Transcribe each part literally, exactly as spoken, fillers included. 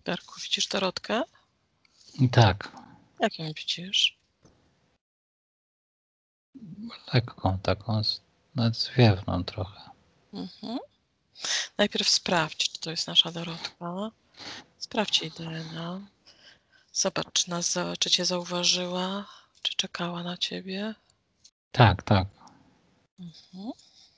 Darku, widzisz Dorotkę? Tak, Jak ją widzisz? lekką taką, z- nawet zwiewną trochę. Mhm. Najpierw sprawdź, czy to jest nasza Dorotka. Sprawdź jej D N A. Zobacz, czy, nas, za- czy cię zauważyła, czy czekała na ciebie. Tak, tak. Mhm.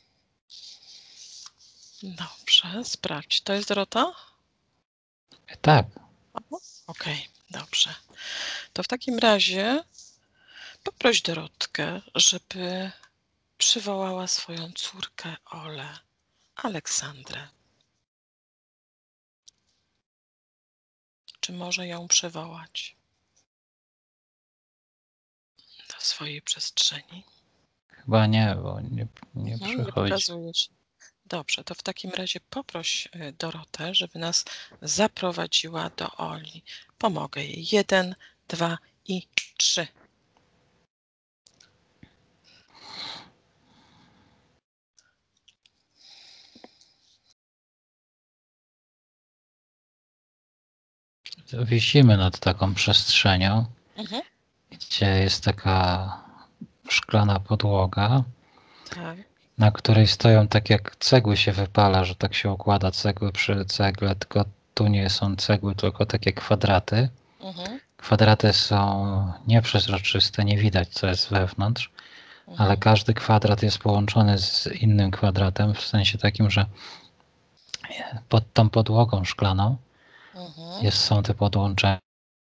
Dobrze, sprawdź. To jest Dorota? Tak, Aha. Okej, dobrze. To w takim razie poproś Dorotkę, żeby przywołała swoją córkę Olę, Aleksandrę. Czy może ją przywołać do swojej przestrzeni? chyba nie, bo nie, nie Mhm, nie przychodzi. pokazuje się. Dobrze, to w takim razie poproś y, Dorotę, żeby nas zaprowadziła do Oli. Pomogę jej. Jeden, dwa i trzy. Wisimy nad taką przestrzenią, Mhm, gdzie jest taka szklana podłoga, tak. na której stoją tak jak cegły się wypala, że tak się układa cegły przy cegle, tylko tu nie są cegły, tylko takie kwadraty. Mhm, Kwadraty są nieprzezroczyste, nie widać co jest wewnątrz, ale mhm, każdy kwadrat jest połączony z innym kwadratem, w sensie takim, że pod tą podłogą szklaną mhm. jest, są te podłączenia.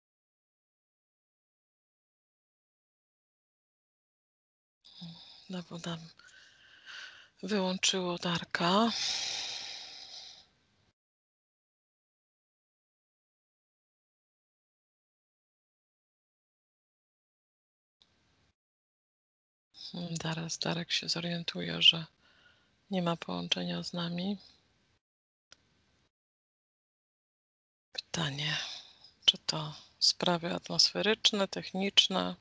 No bo nam wyłączyło Darka. Hmm, Zaraz Darek się zorientuje, że nie ma połączenia z nami. Pytanie, czy to sprawy atmosferyczne, techniczne?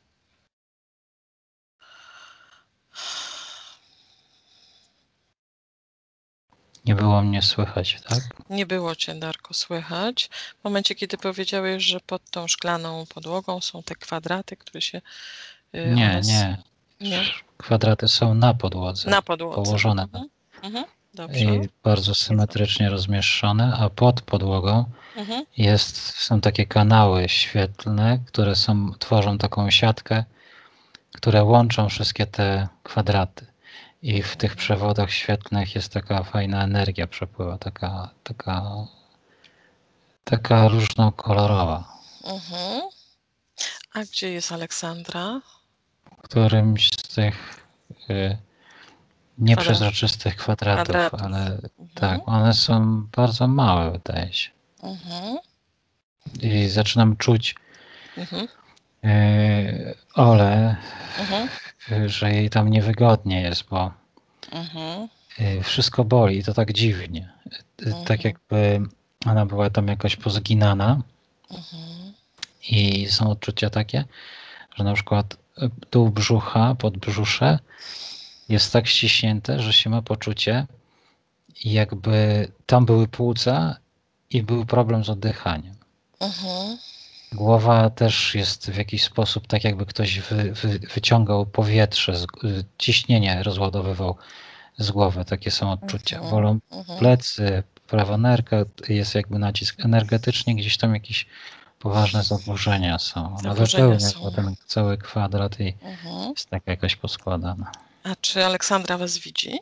Nie było mnie słychać, tak? Nie było cię, Darku, słychać. W momencie, kiedy powiedziałeś, że pod tą szklaną podłogą są te kwadraty, które się y, Nie, one... s- nie. Nie? Kwadraty są na podłodze, Na podłodze. położone na, Mhm. Mhm. Dobrze. i bardzo Jest. symetrycznie rozmieszczone, a pod podłogą Mhm. jest, są takie kanały świetlne, które są, tworzą taką siatkę, które łączą wszystkie te kwadraty. I w tych przewodach świetlnych jest taka fajna energia przepływa, taka, taka, taka różnokolorowa. Mhm. A gdzie jest Aleksandra? Którymś z tych y, Kwadrat. nieprzezroczystych kwadratów, Kwadratów. ale Mhm. tak, one są bardzo małe, wydaje się. Mhm. I zaczynam czuć Mhm. y, Ole, Mhm. y, że jej tam niewygodnie jest, bo Mhm. y, wszystko boli i to tak dziwnie. Y, Tak Mhm. jakby ona była tam jakoś pozginana Mhm. i są odczucia takie, że na przykład y, dół brzucha, podbrzusze jest tak ściśnięte, że się ma poczucie, jakby tam były płuca i był problem z oddychaniem. Mhm. Głowa też jest w jakiś sposób tak, jakby ktoś wy, wy, wyciągał powietrze, z, y, ciśnienie rozładowywał z głowy. Takie są odczucia. Mhm. Bolą Mhm. plecy, prawa nerka, jest jakby nacisk energetycznie, gdzieś tam jakieś poważne zaburzenia są. Ona Zaburzenia wypełnia są. ten cały kwadrat i Mhm. jest tak jakoś poskładana. A czy Aleksandra was widzi?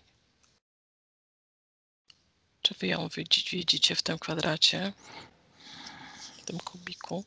Czy wy ją widzi, widzicie w tym kwadracie, w tym kubiku?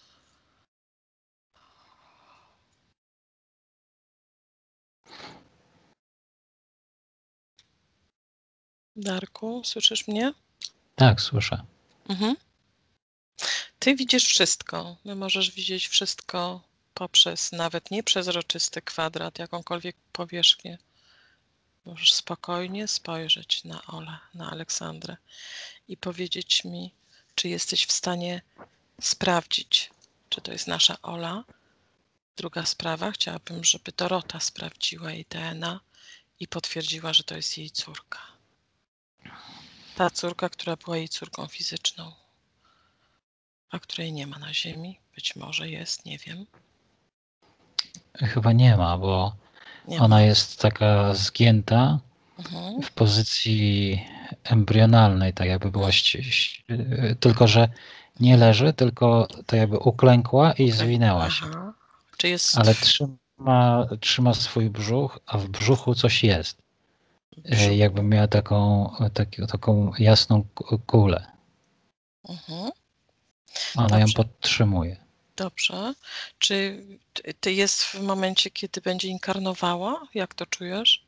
Darku, słyszysz mnie? Tak, słyszę. Mhm. Ty widzisz wszystko. Ty możesz widzieć wszystko poprzez nawet nieprzezroczysty kwadrat, jakąkolwiek powierzchnię. Możesz spokojnie spojrzeć na Olę, na Aleksandrę i powiedzieć mi, czy jesteś w stanie sprawdzić, czy to jest nasza Ola. Druga sprawa, chciałabym, żeby Dorota sprawdziła jej D N A i potwierdziła, że to jest jej córka. Ta córka, która była jej córką fizyczną. a której nie ma na ziemi. Być może jest, nie wiem. Chyba nie ma, bo Nie ona ma. jest taka zgięta Mhm. w pozycji embrionalnej, tak jakby była, ści- ści- tylko że nie Mhm. leży, tylko tak jakby uklękła i Okej. zwinęła się. Aha. Czy jest Ale w trzyma, trzyma swój brzuch, a w brzuchu coś jest. E, Jakby brzuchu? miała taką, taki, taką jasną k- kulę. Mhm. Ona ją Dobrze. podtrzymuje. Dobrze. Czy ty- ty jest w momencie, kiedy będzie inkarnowała? Jak to czujesz?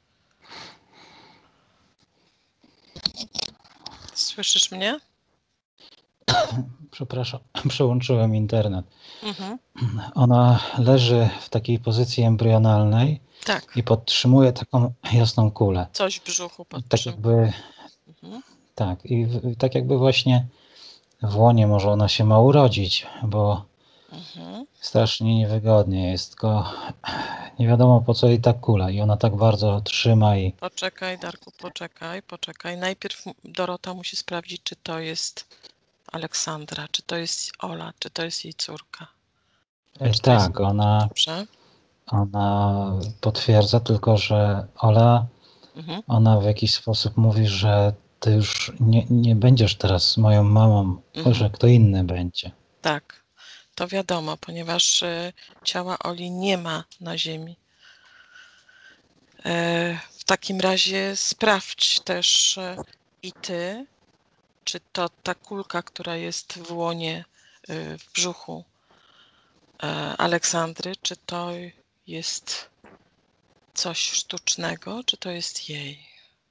Słyszysz mnie? Przepraszam, przełączyłem internet. Mhm. Ona leży w takiej pozycji embrionalnej Tak. i podtrzymuje taką jasną kulę. Coś w brzuchu Tak podtrzymuje. jakby, Mhm. tak, i w, tak jakby właśnie w łonie może ona się ma urodzić, bo Mhm. strasznie niewygodnie jest, tylko nie wiadomo po co jej ta kula i ona tak bardzo trzyma i Poczekaj, Darku, poczekaj, poczekaj. Najpierw m- Dorota musi sprawdzić, czy to jest Aleksandra, czy to jest Ola, czy to jest jej córka. e, Czy to jest... tak, ona, Dobrze. ona potwierdza tylko, że Ola, Mhm. ona w jakiś sposób mówi, że ty już nie, nie będziesz teraz moją mamą, Mhm. że kto inny będzie. Tak, to wiadomo, ponieważ y, ciała Oli nie ma na ziemi. E, w takim razie sprawdź też e, i ty, czy to ta kulka, która jest w łonie, y, w brzuchu e, Aleksandry, czy to jest coś sztucznego, czy to jest jej?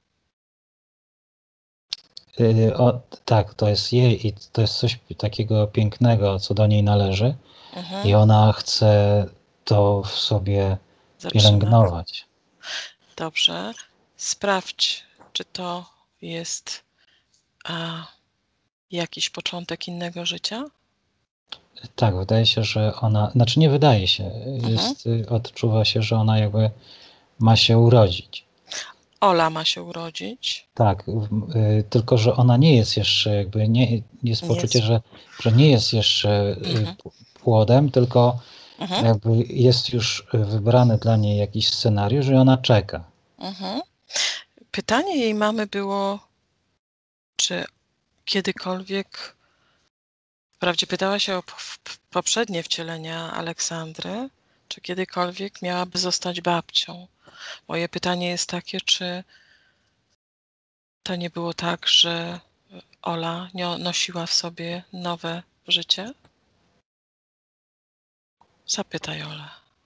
Y, O, tak, to jest jej i to jest coś takiego pięknego, co do niej należy Mhm. i ona chce to w sobie Zatrzymać. pielęgnować. Dobrze. Sprawdź, czy to jest a, jakiś początek innego życia? Tak, wydaje się, że ona, znaczy nie wydaje się, Mhm. jest, y, odczuwa się, że ona jakby ma się urodzić. Ola ma się urodzić. Tak, w- y, tylko że ona nie jest jeszcze jakby, nie, jest Nie poczucie, jest. że, że nie jest jeszcze y, Mhm. p- płodem, tylko Mhm. jakby jest już wybrany dla niej jakiś scenariusz i ona czeka. Mhm. Pytanie jej mamy było, czy kiedykolwiek, wprawdzie pytała się o p- p- poprzednie wcielenia Aleksandry, czy kiedykolwiek miałaby zostać babcią. Moje pytanie jest takie, czy to nie było tak, że Ola nie nosiła w sobie nowe życie? Zapytaj Olę.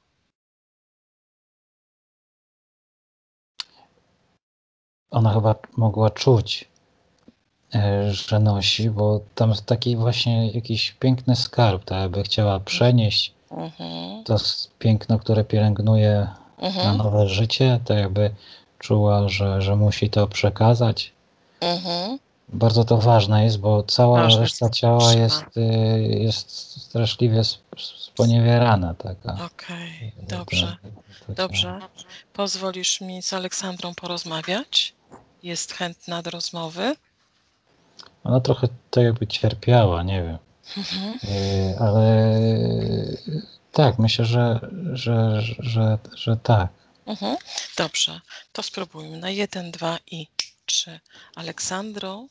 Ona chyba mogła czuć, e, że nosi, bo tam jest taki właśnie jakiś piękny skarb, tak jakby chciała przenieść Mhm. to s- piękno, które pielęgnuje na Mhm. nowe życie, tak jakby czuła, że, że musi to przekazać. Mhm. Bardzo to ważne jest, bo cała Ważne reszta jest ciała trzyma. jest, y, jest straszliwie sp- sponiewierana. Taka, Okej, to, dobrze, to dobrze. ciało. Pozwolisz mi z Aleksandrą porozmawiać? Jest chętna do rozmowy? Ona trochę tak jakby cierpiała, nie wiem. Mhm. Y, ale tak, myślę, że, że, że, że tak. Mhm. Dobrze, to spróbujmy. Na jeden, dwa i trzy. Aleksandro,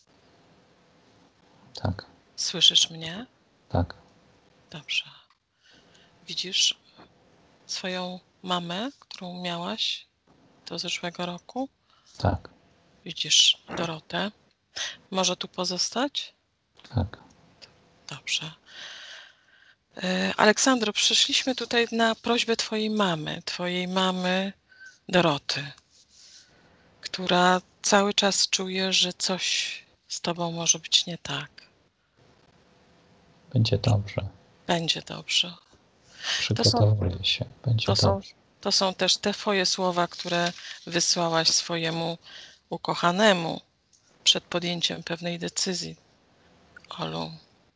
Tak, słyszysz mnie? tak, Dobrze. Widzisz swoją mamę, którą miałaś do zeszłego roku? tak, Widzisz Dorotę? Może tu pozostać? tak. Dobrze. E, Aleksandro, przyszliśmy tutaj na prośbę twojej mamy, twojej mamy Doroty, która cały czas czuje, że coś z tobą może być nie tak. Będzie dobrze. Będzie dobrze. To są, Przygotowuję się. Będzie to są, dobrze. to są też te twoje słowa, które wysłałaś swojemu ukochanemu przed podjęciem pewnej decyzji. Olu,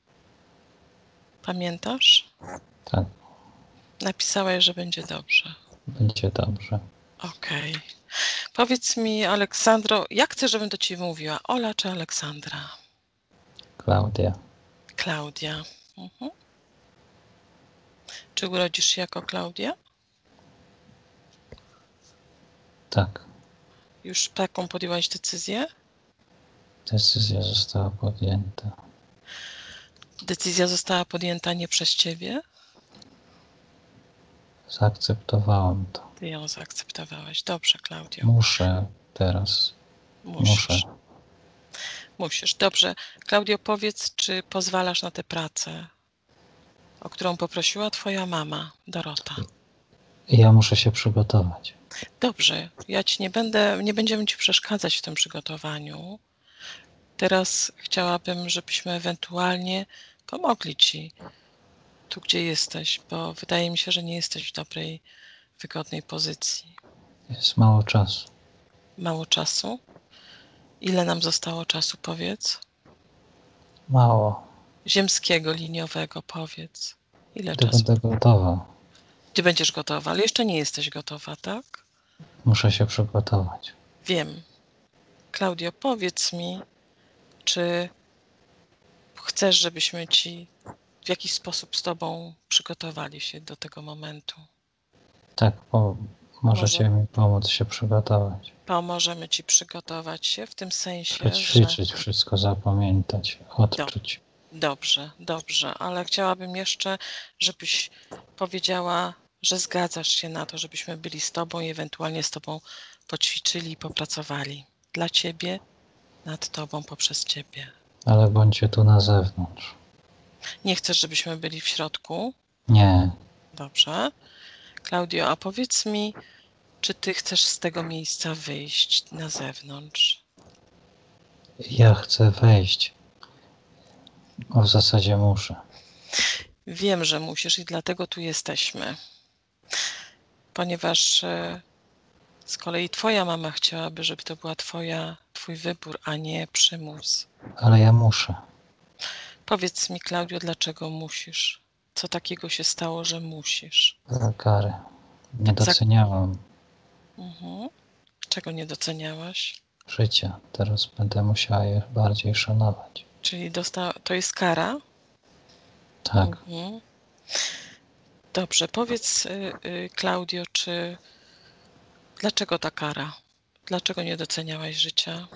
pamiętasz? Tak, Napisałeś, że będzie dobrze. będzie dobrze. Okej. Powiedz mi, Aleksandro, jak chcesz, żebym do ciebie mówiła? Ola czy Aleksandra? Klaudia. Klaudia. Mhm. Czy urodzisz się jako Klaudia? Tak. Już taką podjęłaś decyzję? Decyzja została podjęta. Decyzja została podjęta nie przez ciebie? Zaakceptowałem to. Ty ją zaakceptowałeś. Dobrze, Klaudio. Muszę teraz. Musisz. Muszę. Musisz. Dobrze. Klaudio, powiedz, czy pozwalasz na tę pracę, o którą poprosiła twoja mama, Dorota? I ja muszę się przygotować. Dobrze. Ja ci nie będę, nie będziemy ci przeszkadzać w tym przygotowaniu. Teraz chciałabym, żebyśmy ewentualnie pomogli ci tu, gdzie jesteś, bo wydaje mi się, że nie jesteś w dobrej, wygodnej pozycji. Jest mało czasu. Mało czasu? Ile nam zostało czasu, powiedz? Mało. Ziemskiego, liniowego, powiedz. Ile Gdy czasu? będę gotowa, Ty będziesz gotowa, ale jeszcze nie jesteś gotowa, tak? muszę się przygotować. Wiem. Klaudio, powiedz mi, czy chcesz, żebyśmy ci w jakiś sposób z tobą przygotowali się do tego momentu? Tak, po, możecie Może mi pomóc się przygotować. pomożemy ci przygotować się w tym sensie, że... Przećwiczyć wszystko, zapamiętać, odczuć. Dobrze, dobrze, ale chciałabym jeszcze, żebyś powiedziała, że zgadzasz się na to, żebyśmy byli z tobą i ewentualnie z tobą poćwiczyli i popracowali. Dla ciebie, nad tobą, poprzez ciebie. Ale bądźcie tu na zewnątrz. Nie chcesz, żebyśmy byli w środku? Nie. Dobrze. Klaudio, a powiedz mi, czy ty chcesz z tego miejsca wyjść na zewnątrz? Ja chcę wejść. O, w zasadzie muszę. Wiem, że musisz i dlatego tu jesteśmy. Ponieważ e, z kolei twoja mama chciałaby, żeby to była twoja, twój wybór, a nie przymus. Ale ja muszę. Powiedz mi, Klaudio, dlaczego musisz? Co takiego się stało, że musisz? Za karę. Nie doceniałam Mhm. Czego nie doceniałaś? życia. Teraz będę musiała je bardziej szanować. Czyli dosta- to jest kara? Tak. Mhm. Dobrze, powiedz, y, y, Klaudio, czy dlaczego ta kara? Dlaczego nie doceniałaś życia?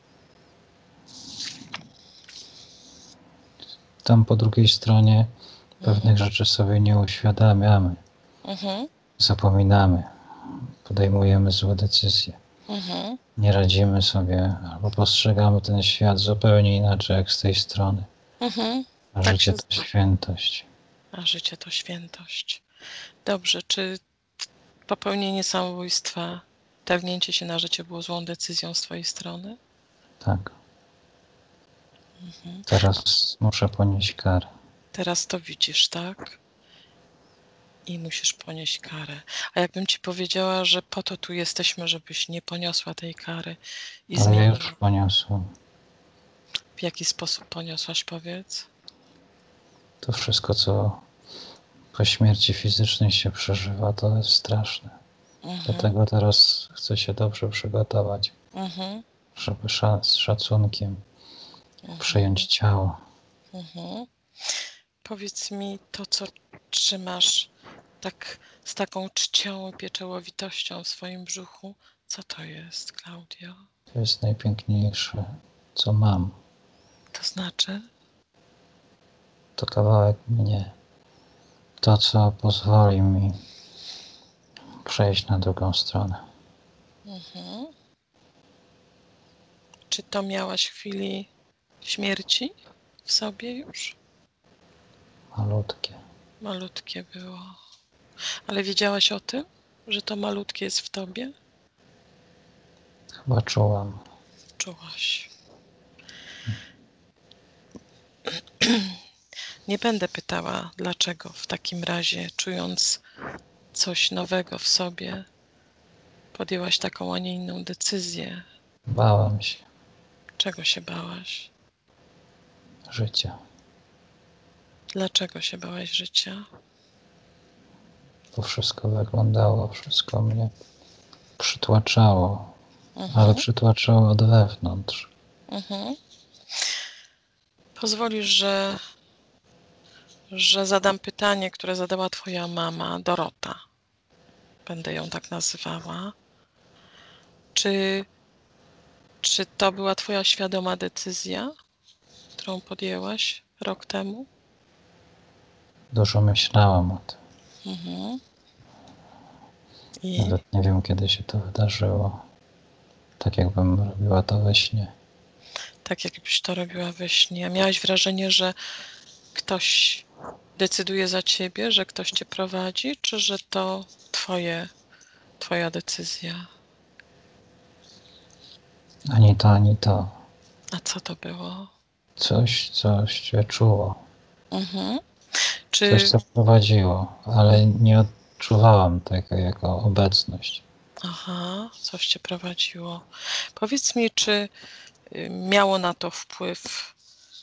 Tam po drugiej stronie pewnych Mhm. rzeczy sobie nie uświadamiamy. Mhm. Zapominamy. Podejmujemy złe decyzje. Mhm. Nie radzimy sobie albo postrzegamy ten świat zupełnie inaczej jak z tej strony. Mhm. A Tak życie się to świętość. A życie to świętość. Dobrze, czy popełnienie samobójstwa, targnięcie się na życie było złą decyzją z twojej strony? Tak. Mhm. Teraz muszę ponieść karę. Teraz to widzisz, tak? I musisz ponieść karę. A jakbym ci powiedziała, że po to tu jesteśmy, żebyś nie poniosła tej kary i Ale ja zmieniła. już poniosłem. W jaki sposób poniosłaś, powiedz? To wszystko, co po śmierci fizycznej się przeżywa, to jest straszne. Mhm. Dlatego teraz chcę się dobrze przygotować, Mhm. żeby sza- z szacunkiem Mhm. przyjąć ciało. Mhm. Powiedz mi to, co trzymasz tak z taką czcią i pieczołowitością w swoim brzuchu. Co to jest, Klaudio? To jest najpiękniejsze, co mam. To znaczy? To kawałek mnie. To, co pozwoli mi przejść na drugą stronę. Mhm. Czy to miałaś w chwili śmierci w sobie już? Malutkie. Malutkie było. Ale wiedziałaś o tym, że to malutkie jest w tobie? Chyba czułam. Czułaś. Nie będę pytała, dlaczego w takim razie, czując coś nowego w sobie, podjęłaś taką, a nie inną decyzję. Bałem się Czego się bałaś? życia. Dlaczego się bałaś życia? To wszystko wyglądało, wszystko mnie przytłaczało, Mhm. ale przytłaczało od wewnątrz. Mhm. Pozwolisz, że że zadam pytanie, które zadała twoja mama, Dorota. Będę ją tak nazywała. Czy, czy to była twoja świadoma decyzja, którą podjęłaś rok temu? Dużo myślałam o tym. Mhm. I Nawet nie wiem, kiedy się to wydarzyło. Tak jakbym robiła to we śnie. tak jakbyś to robiła we śnie. Miałaś wrażenie, że ktoś decyduje za ciebie, że ktoś cię prowadzi, czy że to twoje, twoja decyzja? Ani to, ani to. A co to było? Coś, coś się czuło. Mhm. Coś, Czy... co prowadziło, ale nie odczuwałam tego jako obecność. Aha, coś cię prowadziło. Powiedz mi, czy y, miało na to wpływ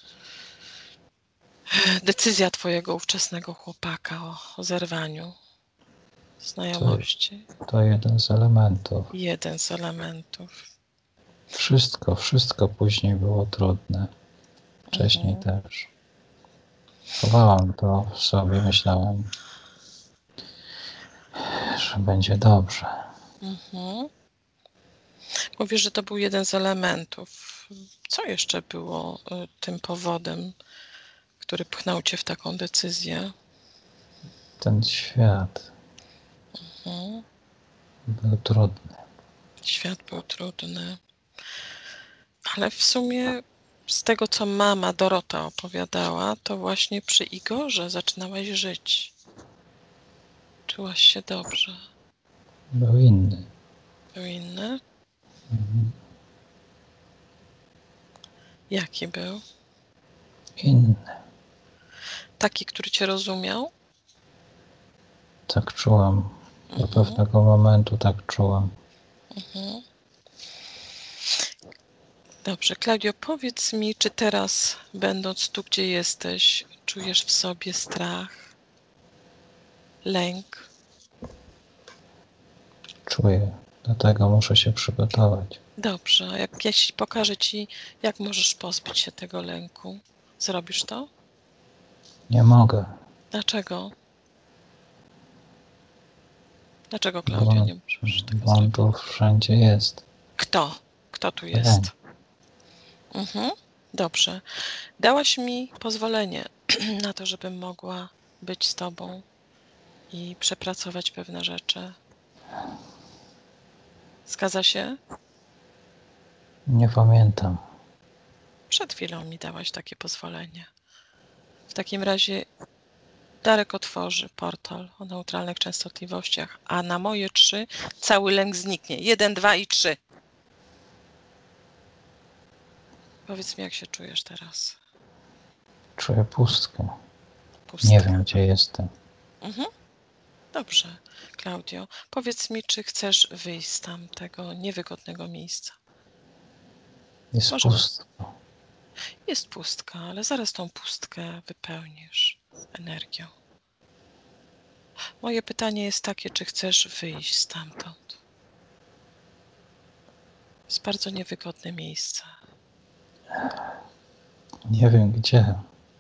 decyzja twojego ówczesnego chłopaka o, o zerwaniu To, znajomości? to jeden z elementów. Jeden z elementów. Wszystko, wszystko później było trudne. Wcześniej Mhm. też. Chowałam to w sobie, myślałem, że będzie dobrze. Mhm. Mówisz, że to był jeden z elementów. Co jeszcze było y, tym powodem, który pchnął cię w taką decyzję? Ten świat Mhm. był trudny. Świat był trudny, ale w sumie z tego, co mama Dorota opowiadała, to właśnie przy Igorze zaczynałaś żyć. Czułaś się dobrze. Był inny. Był inny? Mhm. Jaki był? Inny. Taki, który cię rozumiał? Tak czułam. Do Mhm. pewnego momentu tak czułam. Mhm. Dobrze, Klaudio, powiedz mi, czy teraz, będąc tu, gdzie jesteś, czujesz w sobie strach, lęk? Czuję. Do tego muszę się przygotować. Dobrze, a jak jeśli pokażę ci, jak możesz pozbyć się tego lęku, zrobisz to? Nie mogę, Dlaczego? Dlaczego, bo, Klaudio, nie możesz tego bo on zrobić? tu wszędzie jest. Kto? Kto tu Lęk. jest? Mhm. Dobrze. Dałaś mi pozwolenie na to, żebym mogła być z tobą i przepracować pewne rzeczy. Zgadza się? Nie pamiętam. Przed chwilą mi dałaś takie pozwolenie. W takim razie Darek otworzy portal o neutralnych częstotliwościach, a na moje trzy cały lęk zniknie. Jeden, dwa i trzy. Powiedz mi, jak się czujesz teraz? Czuję pustkę. Pustkę. Nie wiem, gdzie jestem. Mhm. Dobrze, Klaudio. Powiedz mi, czy chcesz wyjść z tamtego niewygodnego miejsca? Jest Może pustko. jest pustka, ale zaraz tą pustkę wypełnisz energią. Moje pytanie jest takie, czy chcesz wyjść stamtąd? Jest bardzo niewygodne miejsce. Nie wiem, gdzie.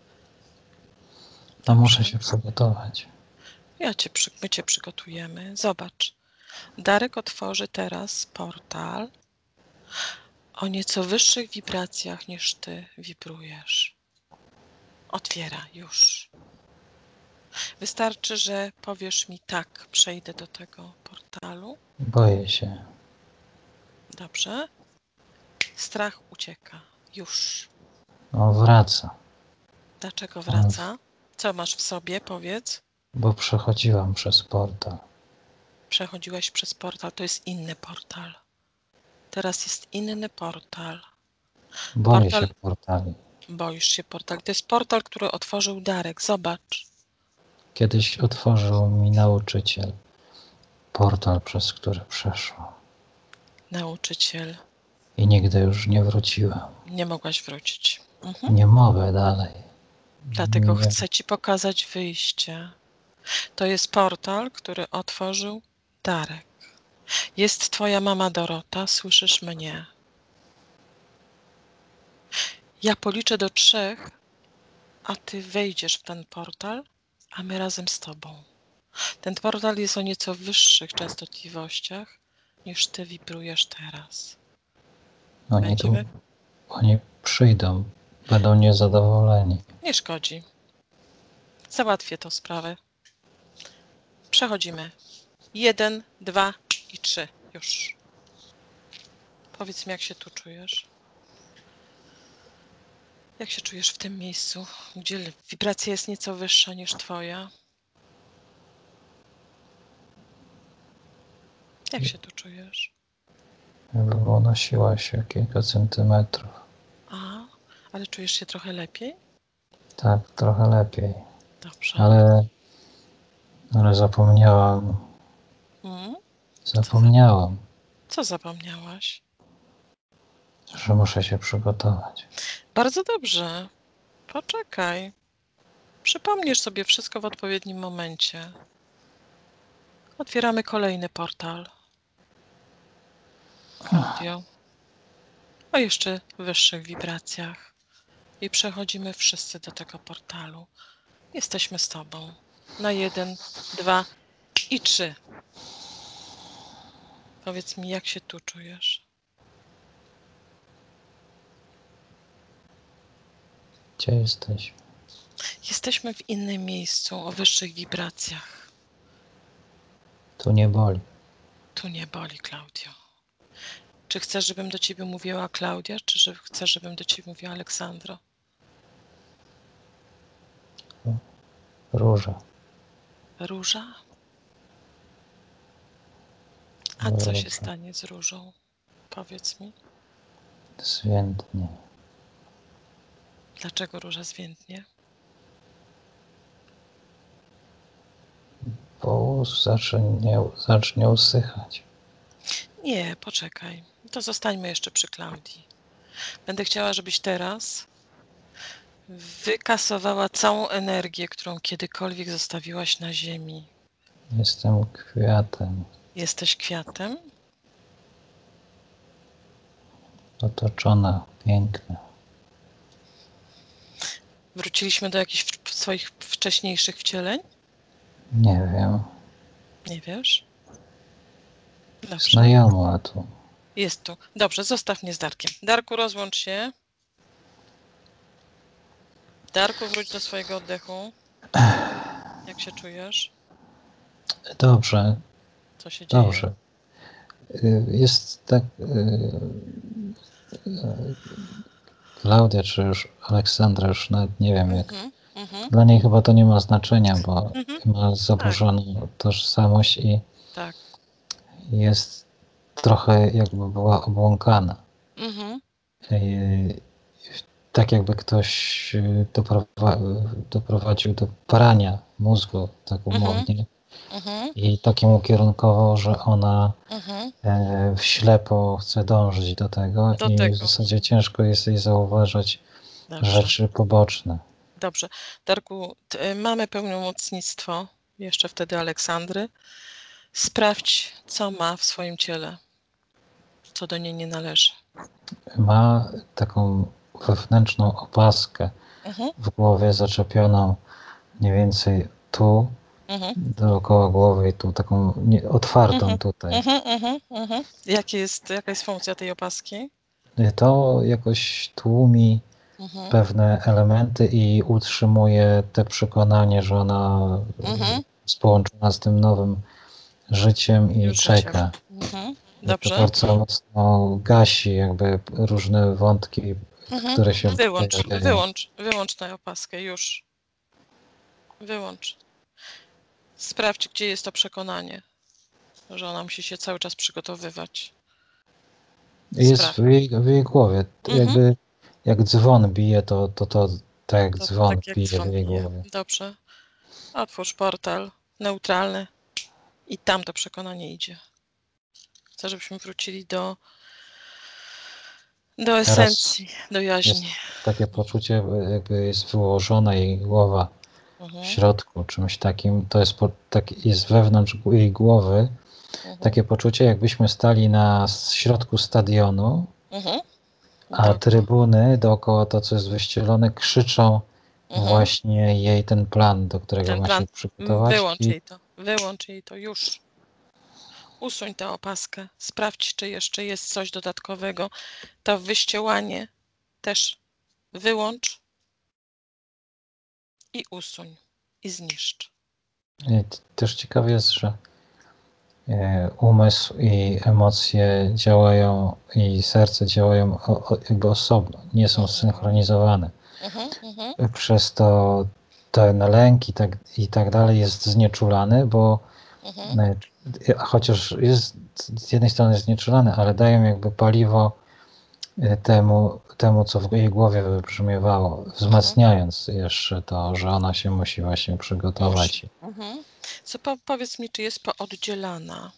No Dobrze. muszę się przygotować. Ja cię, przy- my cię przygotujemy. Zobacz. Darek otworzy teraz portal o nieco wyższych wibracjach niż ty wibrujesz. Otwiera już. Wystarczy, że powiesz mi tak, przejdę do tego portalu. Boję się. Dobrze. Strach ucieka. Już. On wraca. Dlaczego On, wraca? Co masz w sobie? Powiedz. bo przechodziłam przez portal. Przechodziłeś przez portal. To jest inny portal. Teraz jest inny portal. Boję Portal. się portali. Boisz się portal. To jest portal, który otworzył Darek. Zobacz. Kiedyś otworzył mi nauczyciel portal, przez który przeszłam. Nauczyciel. I nigdy już nie wróciłem. Nie mogłaś wrócić. Mhm. Nie mogę dalej. Dlatego Nie. chcę ci pokazać wyjście. To jest portal, który otworzył Darek. Jest twoja mama Dorota, słyszysz mnie. Ja policzę do trzech, a ty wejdziesz w ten portal, a my razem z tobą. Ten portal jest o nieco wyższych częstotliwościach, niż ty wibrujesz teraz. Oni tu, Wejdziemy? oni przyjdą, będą niezadowoleni. Nie szkodzi. Załatwię tą sprawę. Przechodzimy. Jeden, dwa i trzy. Już. Powiedz mi, jak się tu czujesz? Jak się czujesz w tym miejscu, gdzie wibracja jest nieco wyższa niż twoja? Jak się tu czujesz? Jakby unosiła się kilka centymetrów. A, ale czujesz się trochę lepiej? Tak, trochę lepiej. Dobrze. Ale, ale zapomniałam. Hmm? Zapomniałam, Co zapomniałaś? że muszę się przygotować. Bardzo dobrze. Poczekaj. Przypomnisz sobie wszystko w odpowiednim momencie. Otwieramy kolejny portal. Klaudio. O jeszcze wyższych wibracjach. I przechodzimy wszyscy do tego portalu. Jesteśmy z tobą. Na jeden, dwa i trzy. Powiedz mi, jak się tu czujesz? Gdzie jesteś? Jesteśmy w innym miejscu, o wyższych wibracjach. Tu nie boli. Tu nie boli, Klaudio. Czy chcesz, żebym do ciebie mówiła Klaudia, czy że chcesz, żebym do ciebie mówiła Aleksandro? Róża. Róża? A co się stanie z różą? Powiedz mi. Zwiędnie. Dlaczego róża zwiędnie? Bo zacznie, zacznie usychać. Nie, poczekaj. To zostańmy jeszcze przy Klaudii. Będę chciała, żebyś teraz wykasowała całą energię, którą kiedykolwiek zostawiłaś na ziemi. Jestem kwiatem. Jesteś kwiatem? Otoczona, piękna. Wróciliśmy do jakichś swoich wcześniejszych wcieleń? Nie wiem. Nie wiesz? Dobrze. Znajoma tu. Jest tu. Dobrze, zostaw mnie z Darkiem. Darku, rozłącz się. Darku, wróć do swojego oddechu. Jak się czujesz? Dobrze. Co się dzieje? Dobrze. Jest tak... Klaudia, czy już Aleksandra, już nawet nie wiem jak. Mhm, mhm. Dla niej chyba to nie ma znaczenia, bo Mhm. ma zaburzoną tak. tożsamość i tak. jest trochę jakby była obłąkana. Mhm. I tak jakby ktoś doprowa- doprowadził do parania mózgu, tak umownie. Mhm. I takim ukierunkował, że ona Mhm. e, w ślepo chce dążyć do tego Do i tego. w zasadzie ciężko jest jej zauważać Dobrze. rzeczy poboczne. Dobrze. Darku, t- mamy pełnomocnictwo, jeszcze wtedy Aleksandry. Sprawdź, co ma w swoim ciele, co do niej nie należy. Ma taką wewnętrzną opaskę Mhm. w głowie zaczepioną mniej więcej tu, Mhm. dookoła głowy i tu taką nie, otwartą Mhm. tutaj. Mhm. Mhm. Mhm. Jakie jest, jaka jest funkcja tej opaski? To jakoś tłumi Mhm. pewne elementy i utrzymuje te przekonanie, że ona Mhm. jest połączona z tym nowym życiem i Już czeka. Mhm. To Dobrze. bardzo mocno gasi jakby różne wątki, Mhm. które się Wyłącz, pojawiają. wyłącz, wyłącz tę opaskę, już. Wyłącz. Sprawdź, gdzie jest to przekonanie, że ona musi się cały czas przygotowywać. Jest Sprawdź. w jej, w jej głowie. Mhm. Jakby jak dzwon bije, to to, to tak jak To, dzwon tak jak bije dzwon w jej bije. głowie. Dobrze. Otwórz portal neutralny i tam to przekonanie idzie. Chcę, żebyśmy wrócili do, do esencji, do jaźni. Jest takie poczucie, jakby jest wyłożona jej głowa Mhm. w środku, czymś takim. To jest, po, tak, jest wewnątrz jej głowy Mhm. takie poczucie, jakbyśmy stali na środku stadionu, Mhm. a trybuny dookoła, to co jest wyścielone, krzyczą Mhm. właśnie jej ten plan, do którego Ten ma plan, się przygotować. wyłącz I jej to, wyłącz jej to już. Usuń tę opaskę, sprawdź, czy jeszcze jest coś dodatkowego. To wyściełanie też wyłącz i usuń i zniszcz. i też ciekawe jest, że e, umysł i emocje działają i serce działają o, o, jakby osobno, nie są Mhm. zsynchronizowane. Mhm, mhm, Przez to ten lęk i tak, i tak dalej jest znieczulany, bo mhm. e, chociaż jest z jednej strony znieczulany, ale dają jakby paliwo e, temu, temu co w jej głowie wybrzmiewało, wzmacniając jeszcze to, że ona się musi właśnie przygotować. Musi. Mhm. Co po, powiedz mi, czy jest pooddzielana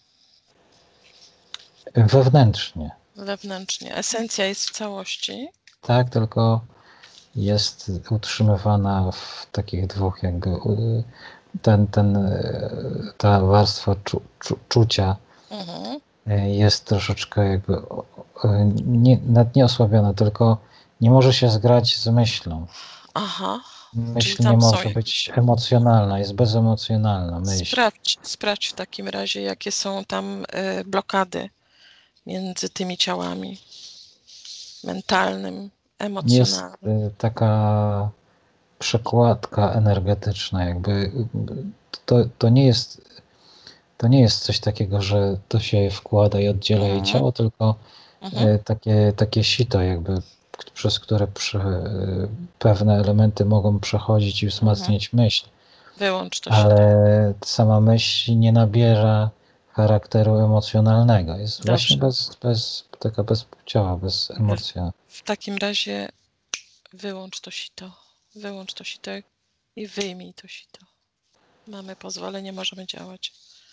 Wewnętrznie, wewnętrznie? Esencja jest w całości? tak, tylko jest utrzymywana w takich dwóch jakby u- ten, ten, e, ta warstwa czu, czu, czucia Mhm. e, jest troszeczkę jakby o- o- nie, nawet nie osłabiona, tylko nie może się zgrać z myślą. Aha, czyli Myśl nie tam są może być jakieś... emocjonalna, jest bezemocjonalna myśl. Sprawdź, sprawdź w takim razie, jakie są tam y, blokady między tymi ciałami. Mentalnym, Jest emocjonalnym. e, taka przekładka energetyczna, jakby to, to nie jest to nie jest coś takiego, że to się wkłada i oddziela jej Mhm. ciało, tylko Mhm. e, takie, takie sito jakby, k- przez które prze, e, pewne elementy mogą przechodzić i wzmacniać myśl, Wyłącz to się. ale sama myśl nie nabiera charakteru emocjonalnego. Jest właśnie Dobrze. bez, bez, taka bezpłciowa, bez emocji. W takim razie wyłącz to sito. Wyłącz to sito i wyjmij to sito. Mamy pozwolenie, możemy działać.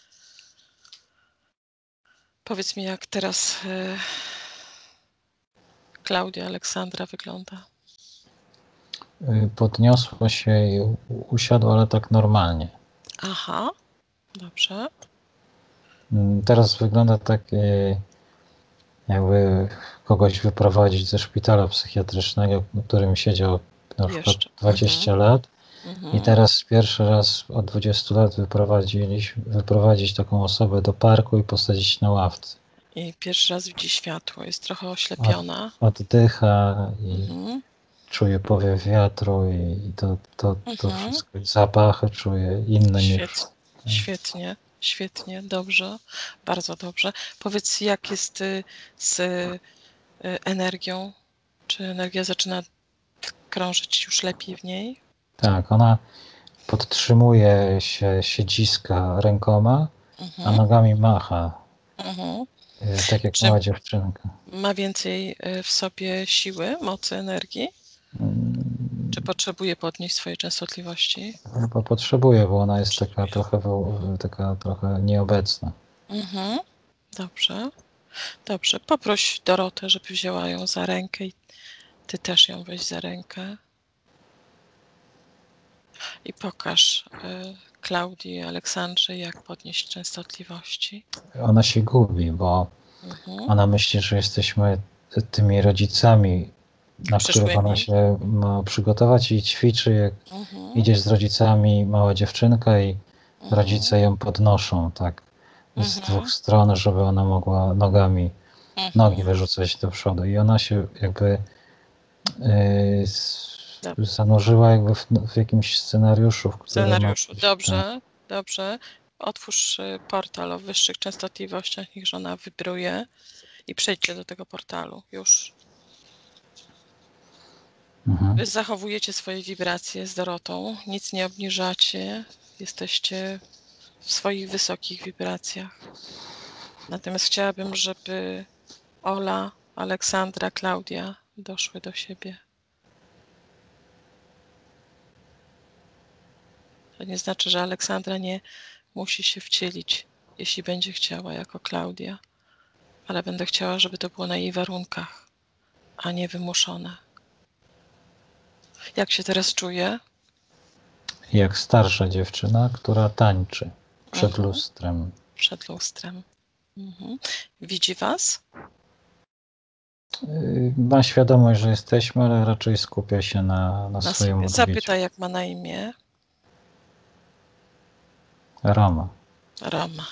Powiedz mi, jak teraz y, Klaudia Aleksandra wygląda. Y, Podniosła się i u- usiadła, ale tak normalnie. Aha, dobrze. Mm, Teraz wygląda tak, y, jakby kogoś wyprowadzić ze szpitala psychiatrycznego, w którym siedział na przykład Jeszcze. dwadzieścia Mhm. lat i Mhm. teraz pierwszy raz od dwudziestu lat wyprowadziliśmy, wyprowadzić taką osobę do parku i posadzić na ławce. I pierwszy raz widzi światło, jest trochę Od, oślepiona. oddycha i Mhm. czuje powiew wiatru i, i to, to, to Mhm. wszystko, zapachy czuje inne niż... Świetnie, świetnie, świetnie, dobrze, bardzo dobrze. Powiedz, jak jest y, z y, energią? Czy energia zaczyna krążyć już lepiej w niej? Tak, ona podtrzymuje się siedziska rękoma, a Mhm. nogami macha, Mhm. y, tak jak Czy mała dziewczynka. ma więcej y, w sobie siły, mocy, energii? Mm, Czy potrzebuje podnieść swoje częstotliwości? Chyba potrzebuje, bo ona jest taka trochę, wo- taka trochę nieobecna. Mhm. Dobrze, dobrze. Poproś Dorotę, żeby wzięła ją za rękę i ty też ją weź za rękę. I pokaż y, Klaudii, Aleksandrze, jak podnieść częstotliwości. Ona się gubi, bo Mhm. ona myśli, że jesteśmy tymi rodzicami, na których ona Przyszłymi. się ma przygotować i ćwiczy, jak Mhm. idzie z rodzicami, mała dziewczynka i Mhm. rodzice ją podnoszą, tak, z Mhm. dwóch stron, żeby ona mogła nogami, Mhm. nogi wyrzucać do przodu. I ona się jakby yy, s- Dobrze. zanurzyła jakby w, w jakimś scenariuszu, w którym ma Scenariuszu. być, tak. Dobrze, dobrze. Otwórz y, portal o wyższych częstotliwościach, niech żona wibruje i przejdźcie do tego portalu. Już. Mhm. Wy zachowujecie swoje wibracje z Dorotą, nic nie obniżacie, jesteście w swoich wysokich wibracjach. Natomiast chciałabym, żeby Ola, Aleksandra, Klaudia doszły do siebie. To nie znaczy, że Aleksandra nie musi się wcielić, jeśli będzie chciała, jako Klaudia, ale będę chciała, żeby to było na jej warunkach, a nie wymuszone. Jak się teraz czuje? Jak starsza dziewczyna, która tańczy przed Mhm. lustrem. Przed lustrem. Mhm. Widzi was? Y, Ma świadomość, że jesteśmy, ale raczej skupia się na, na Na swojej sobie. modlitwie. Zapytaj, jak ma na imię. Rama. Rama.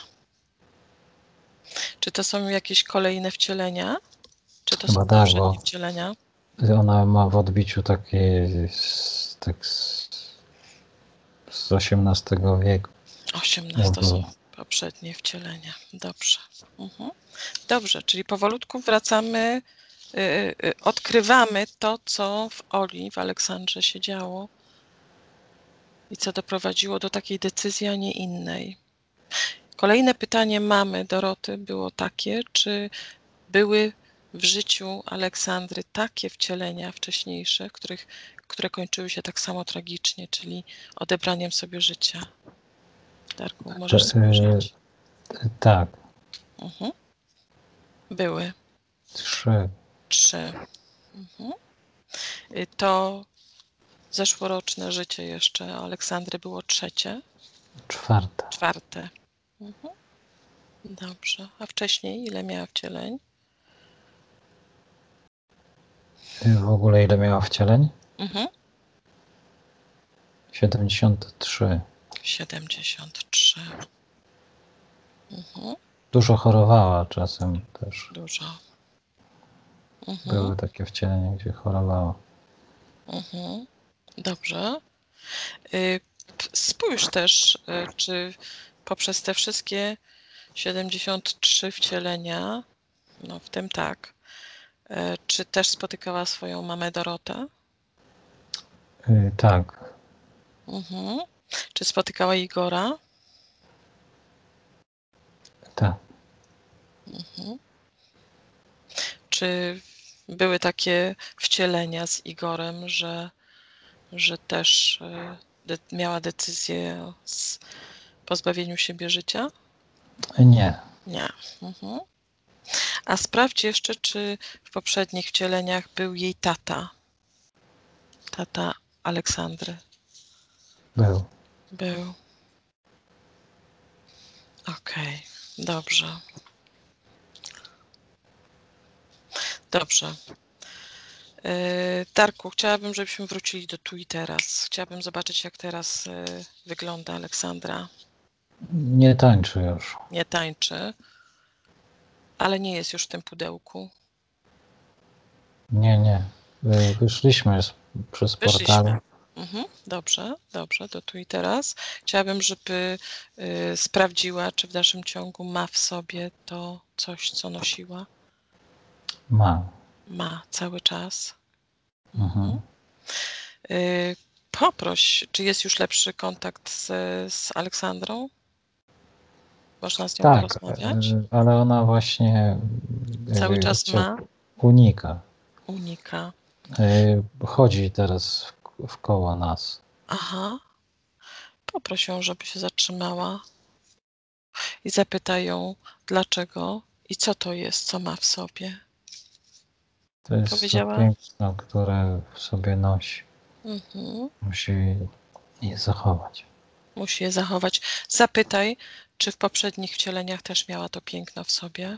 Czy to są jakieś kolejne wcielenia? Czy to Chyba są tak, poprzednie bo wcielenia? ona ma w odbiciu takie z, tak z, z osiemnastego wieku. osiemnaście to są poprzednie wcielenia. Dobrze. Mhm. Dobrze, czyli powolutku wracamy, yy, yy, odkrywamy to, co w Oli, w Aleksandrze się działo i co doprowadziło do takiej decyzji, a nie innej. Kolejne pytanie mamy, Doroty, było takie, czy były w życiu Aleksandry takie wcielenia wcześniejsze, których, które kończyły się tak samo tragicznie, czyli odebraniem sobie życia. Darku, możesz To, spojrzeć. y, tak, Mhm. Były trzy. trzy. Mhm. Y, To zeszłoroczne życie jeszcze Aleksandry było trzecie, Czwarte. czwarte. Mhm. Dobrze. A wcześniej ile miała wcieleń? Y, W ogóle ile miała wcieleń? Mhm. siedemdziesiąt trzy. siedemdziesiąt trzy. Mhm. Dużo chorowała czasem też. Dużo. Mhm. Były takie wcielenia, gdzie chorowała. Mhm. Dobrze. Y, p- Spójrz też, y, czy poprzez te wszystkie siedemdziesiąt trzy wcielenia, no w tym tak, y, czy też spotykała swoją mamę Dorotę? Y, Tak, Mhm. Czy spotykała Igora? tak. Mhm. Czy były takie wcielenia z Igorem, że, że też y, de miała decyzję o s- pozbawieniu siebie życia? Nie. Nie. Mhm. A sprawdź jeszcze, czy w poprzednich wcieleniach był jej tata, tata Aleksandry. Był. Był. Okej, dobrze. Dobrze. Yy, Darku, chciałabym, żebyśmy wrócili do tu i teraz. Chciałabym zobaczyć, jak teraz yy, wygląda Aleksandra. Nie tańczy już. Nie tańczy, ale nie jest już w tym pudełku. Nie, nie. Y, Wyszliśmy z, przez Wyszliśmy. portal. Mhm, dobrze, dobrze, do tu i teraz. Chciałabym, żeby y, sprawdziła, czy w dalszym ciągu ma w sobie to coś, co nosiła. Ma. Ma cały czas. Mhm. Y, Poproś, czy jest już lepszy kontakt z, z Aleksandrą? Można z nią Tak, porozmawiać? y, ale ona właśnie Cały y, czas chcia- ma, unika. unika. Y, Chodzi teraz w, w koło nas. Aha, poproś ją, żeby się zatrzymała i zapytaj ją, dlaczego i co to jest, co ma w sobie. To jest to Powiedziała? piękno, które w sobie nosi. Mhm. Musi je zachować. Musi je zachować. Zapytaj, czy w poprzednich wcieleniach też miała to piękno w sobie?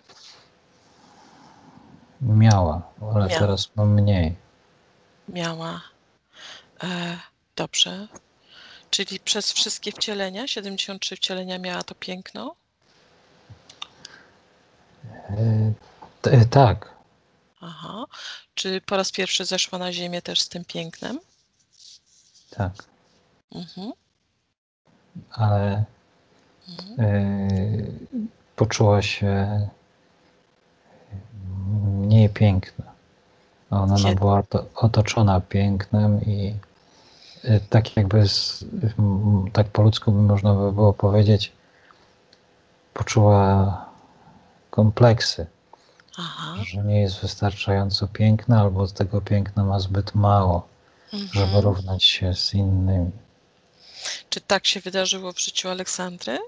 Miała, ale Miała. teraz ma mniej. Miała. E, dobrze. Czyli przez wszystkie wcielenia, siedemdziesiąt trzy wcielenia miała to piękno? Y, t- Tak, Aha. Czy po raz pierwszy zeszła na ziemię też z tym pięknem? tak, Mhm. ale Mhm. y, poczuła się mniej piękna. Ona no, Kiedy? była to, otoczona pięknem i y, tak jakby z, m, tak po ludzku by można by było powiedzieć, poczuła kompleksy, Aha. że nie jest wystarczająco piękna albo z tego piękna ma zbyt mało, żeby Mhm. równać się z innymi. Czy tak się wydarzyło w życiu Aleksandry?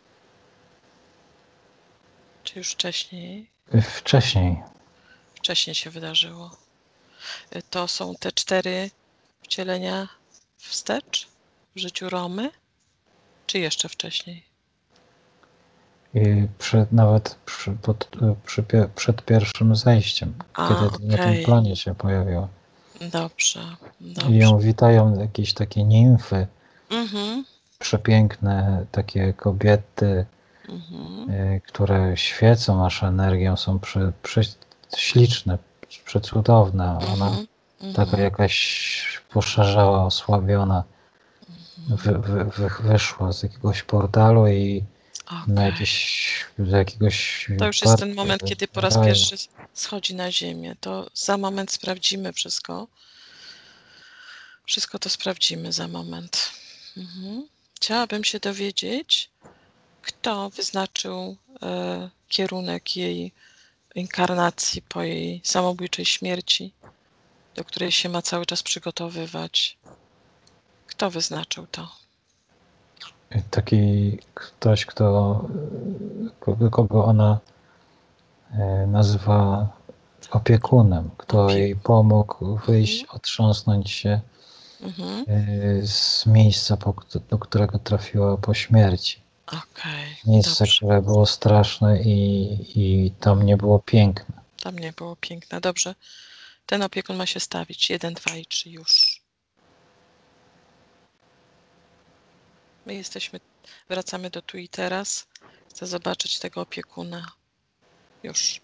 Czy już wcześniej? Wcześniej, Wcześniej się wydarzyło. Y, To są te cztery wcielenia wstecz w życiu Romy? Czy jeszcze wcześniej? I przed, nawet przy, pod, przy, pie- przed pierwszym zejściem, A, kiedy to na tym okej. planie się pojawiła. Dobrze, I dobrze. ją witają jakieś takie nimfy, Mhm, przepiękne takie kobiety, mhm, y, które świecą aż energią, są prze, prze, śliczne, przecudowne. a Ona mhm, taka mhm, jakaś poszarzała, osłabiona, wy, wy, wy, wyszła z jakiegoś portalu i na okej. jakieś, do jakiegoś To już jest ten parku moment, kiedy po raz raju. pierwszy schodzi na ziemię. To za moment sprawdzimy wszystko. Wszystko to sprawdzimy za moment. Mhm. Chciałabym się dowiedzieć, kto wyznaczył e, kierunek jej inkarnacji po jej samobójczej śmierci, do której się ma cały czas przygotowywać. Kto wyznaczył to? Taki ktoś, kto, kogo, kogo ona e, nazywa opiekunem, kto jej Opiekun. pomógł wyjść, Mhm. otrząsnąć się Mhm. e, z miejsca, po, do którego trafiła po śmierci. Okej, Miejsce, dobrze. które było straszne i, i tam nie było piękne. Tam nie było piękne. Dobrze. Ten opiekun ma się stawić. Jeden, dwa i trzy już. My jesteśmy, wracamy do tu i teraz. Chcę zobaczyć tego opiekuna. Już.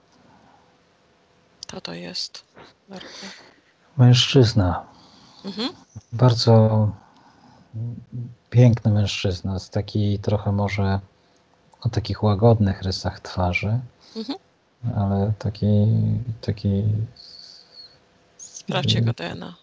To to jest. Darku. Mężczyzna, Mhm. bardzo piękny mężczyzna, z taki trochę może o takich łagodnych rysach twarzy, Mhm. ale taki, taki Sprawdź jego D N A.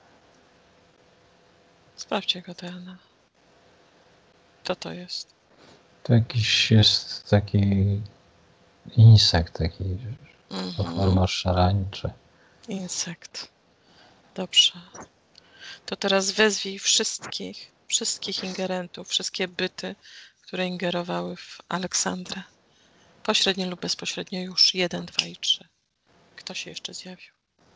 Sprawdź jego D N A. Co to jest? to jakiś jest taki insekt, taki Mhm. forma szarańczy. Insekt. Dobrze. To teraz wezwij wszystkich, wszystkich ingerentów, wszystkie byty, które ingerowały w Aleksandrę. Pośrednio lub bezpośrednio już. Jeden, dwa i trzy. Kto się jeszcze zjawił?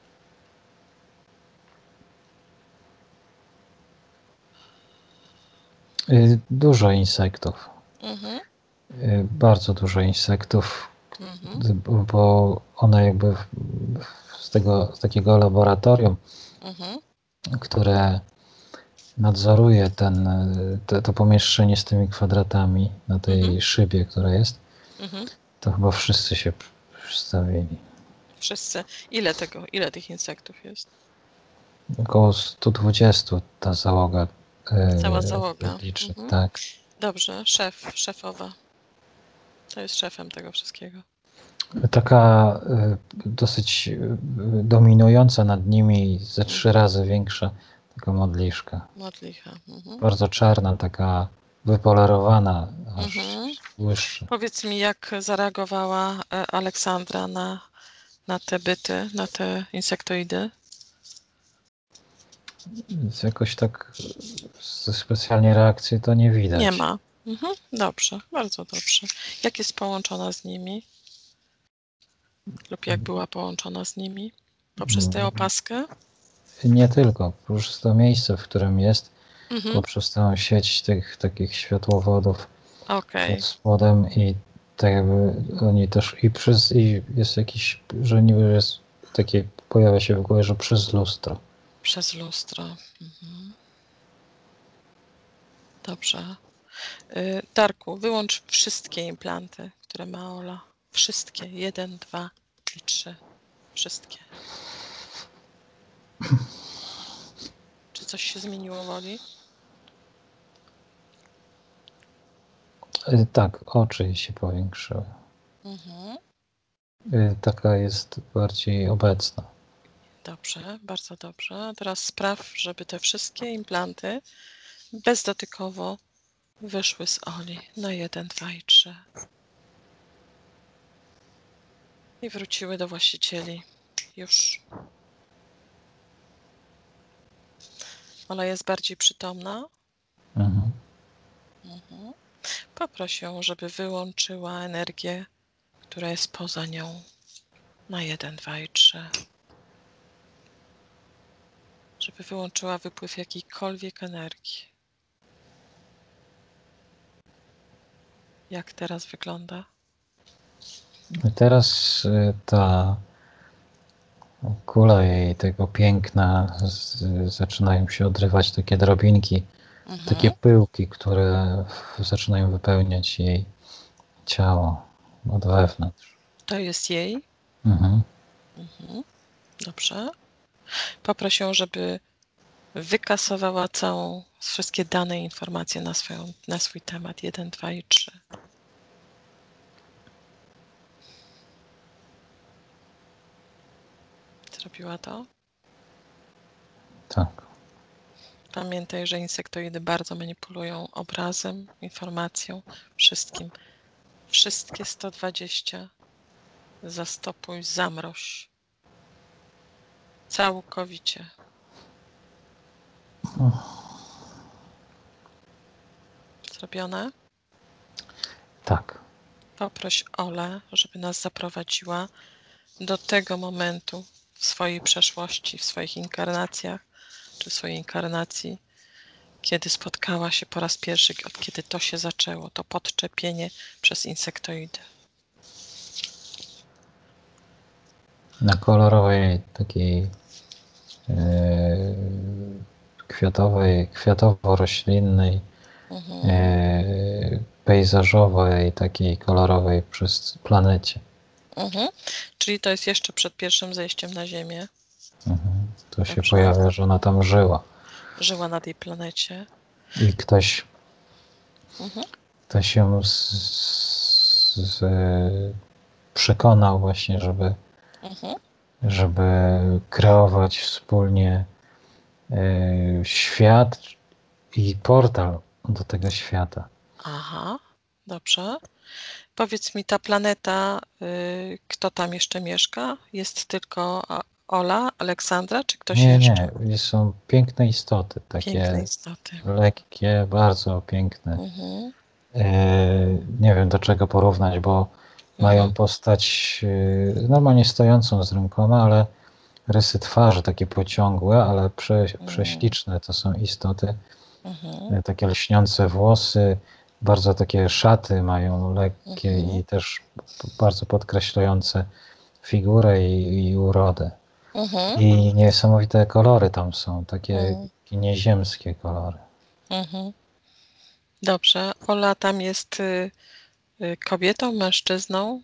Y, Dużo insektów, Mhm. y, bardzo dużo insektów, Mhm. bo ona jakby w- z tego, z takiego laboratorium, Mhm. które nadzoruje ten, te, to pomieszczenie z tymi kwadratami na tej Mhm. szybie, która jest, Mhm. to chyba wszyscy się przystawili. Wszyscy. Ile tego, ile tych insektów jest? Około sto dwadzieścia ta załoga Cała yy, załoga. liczy, Mhm. tak. Dobrze. Szef, szefowa. To jest szefem tego wszystkiego. Taka y, dosyć y, dominująca nad nimi, ze trzy Mhm. razy większa, taka modliszka. Modlicha. Mhm. Bardzo czarna, taka wypolerowana, aż Mhm. błyszczy. Powiedz mi, jak zareagowała e, Aleksandra na, na te byty, na te insektoidy? Więc jakoś tak ze specjalnie reakcji to nie Nie widać. ma. Mhm. Dobrze, bardzo dobrze. Jak jest połączona z nimi? Lub jak była połączona z nimi? Poprzez tę opaskę? Nie tylko, poprzez to miejsce, w którym jest, Mhm. poprzez tę sieć tych takich światłowodów pod Okej. spodem i tak jakby oni też i przez, i jest jakiś, że niby jest takie, pojawia się w głowie, że przez lustro. Przez lustro. Mhm. Dobrze. Y, Darku, wyłącz wszystkie implanty, które ma Ola. Wszystkie. Jeden, dwa i trzy. Wszystkie. Czy coś się zmieniło, Woli? Y, Tak, oczy się powiększyły. Mhm. Y, Taka jest bardziej obecna. Dobrze, bardzo dobrze. Teraz spraw, żeby te wszystkie implanty bezdotykowo wyszły z Oli na jeden, dwa i trzy. I wróciły do właścicieli. Już. Ola jest bardziej przytomna. Mhm. Mhm. Poproś ją, żeby wyłączyła energię, która jest poza nią na jeden, dwa i trzy. Żeby wyłączyła wypływ jakiejkolwiek energii. Jak teraz wygląda? Teraz y, ta kula jej, tego piękna, z, zaczynają się odrywać takie drobinki, Mhm. takie pyłki, które w, zaczynają wypełniać jej ciało od wewnątrz. To jest jej? Mhm. Mhm. Dobrze. Poproś ją, żeby wykasowała całą, wszystkie dane i informacje na, swoją, na swój temat. Jeden, dwa i trzy. Zrobiła to? Tak. Pamiętaj, że insektoidy bardzo manipulują obrazem, informacją, wszystkim. Wszystkie sto dwadzieścia zastopuj, zamroź. Całkowicie. Zrobione? Tak. Poproś Olę, żeby nas zaprowadziła do tego momentu w swojej przeszłości, w swoich inkarnacjach, czy w swojej inkarnacji, kiedy spotkała się po raz pierwszy, od kiedy to się zaczęło, to podczepienie przez insektoidy. Na kolorowej, takiej yy, kwiatowej, kwiatowo-roślinnej, Mhm. yy, pejzażowej, takiej kolorowej przez planecie. Mhm. Czyli to jest jeszcze przed pierwszym zejściem na Ziemię. Mhm. To się Dobrze. pojawia, że ona tam żyła. Żyła na tej planecie. I ktoś, Mhm. ktoś ją z, z, przekonał właśnie, żeby, Mhm. żeby kreować wspólnie y, świat i portal do tego świata. Aha, dobrze. Powiedz mi, ta planeta, y, kto tam jeszcze mieszka? Jest tylko a, Ola, Aleksandra, czy ktoś Nie, jeszcze? nie, są piękne istoty, Piękne takie istoty. lekkie, bardzo piękne. Mhm. Y, nie wiem do czego porównać, bo mają Mhm. postać y, normalnie stojącą z rękoma, ale rysy twarzy takie pociągłe, ale prze, prześliczne to są istoty. Mhm. Takie lśniące włosy, bardzo takie szaty mają lekkie Mhm. i też bardzo podkreślające figurę i, i urodę. Mhm. I niesamowite kolory tam są, takie Mhm. nieziemskie kolory. Mhm. Dobrze. Ola tam jest y, y, kobietą, mężczyzną?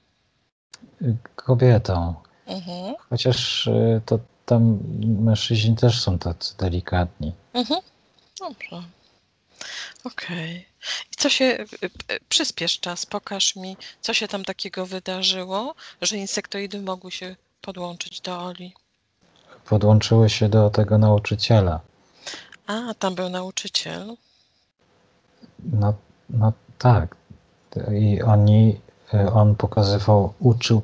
Kobietą, Mhm. chociaż y, to tam mężczyźni też są tacy delikatni. Mhm. Dobrze. Okej. I co się, y, y, przyspiesz czas, pokaż mi, co się tam takiego wydarzyło, że insektoidy mogły się podłączyć do Oli. Podłączyły się do tego nauczyciela. A, tam był nauczyciel. No, no tak. I oni, y, on pokazywał, uczył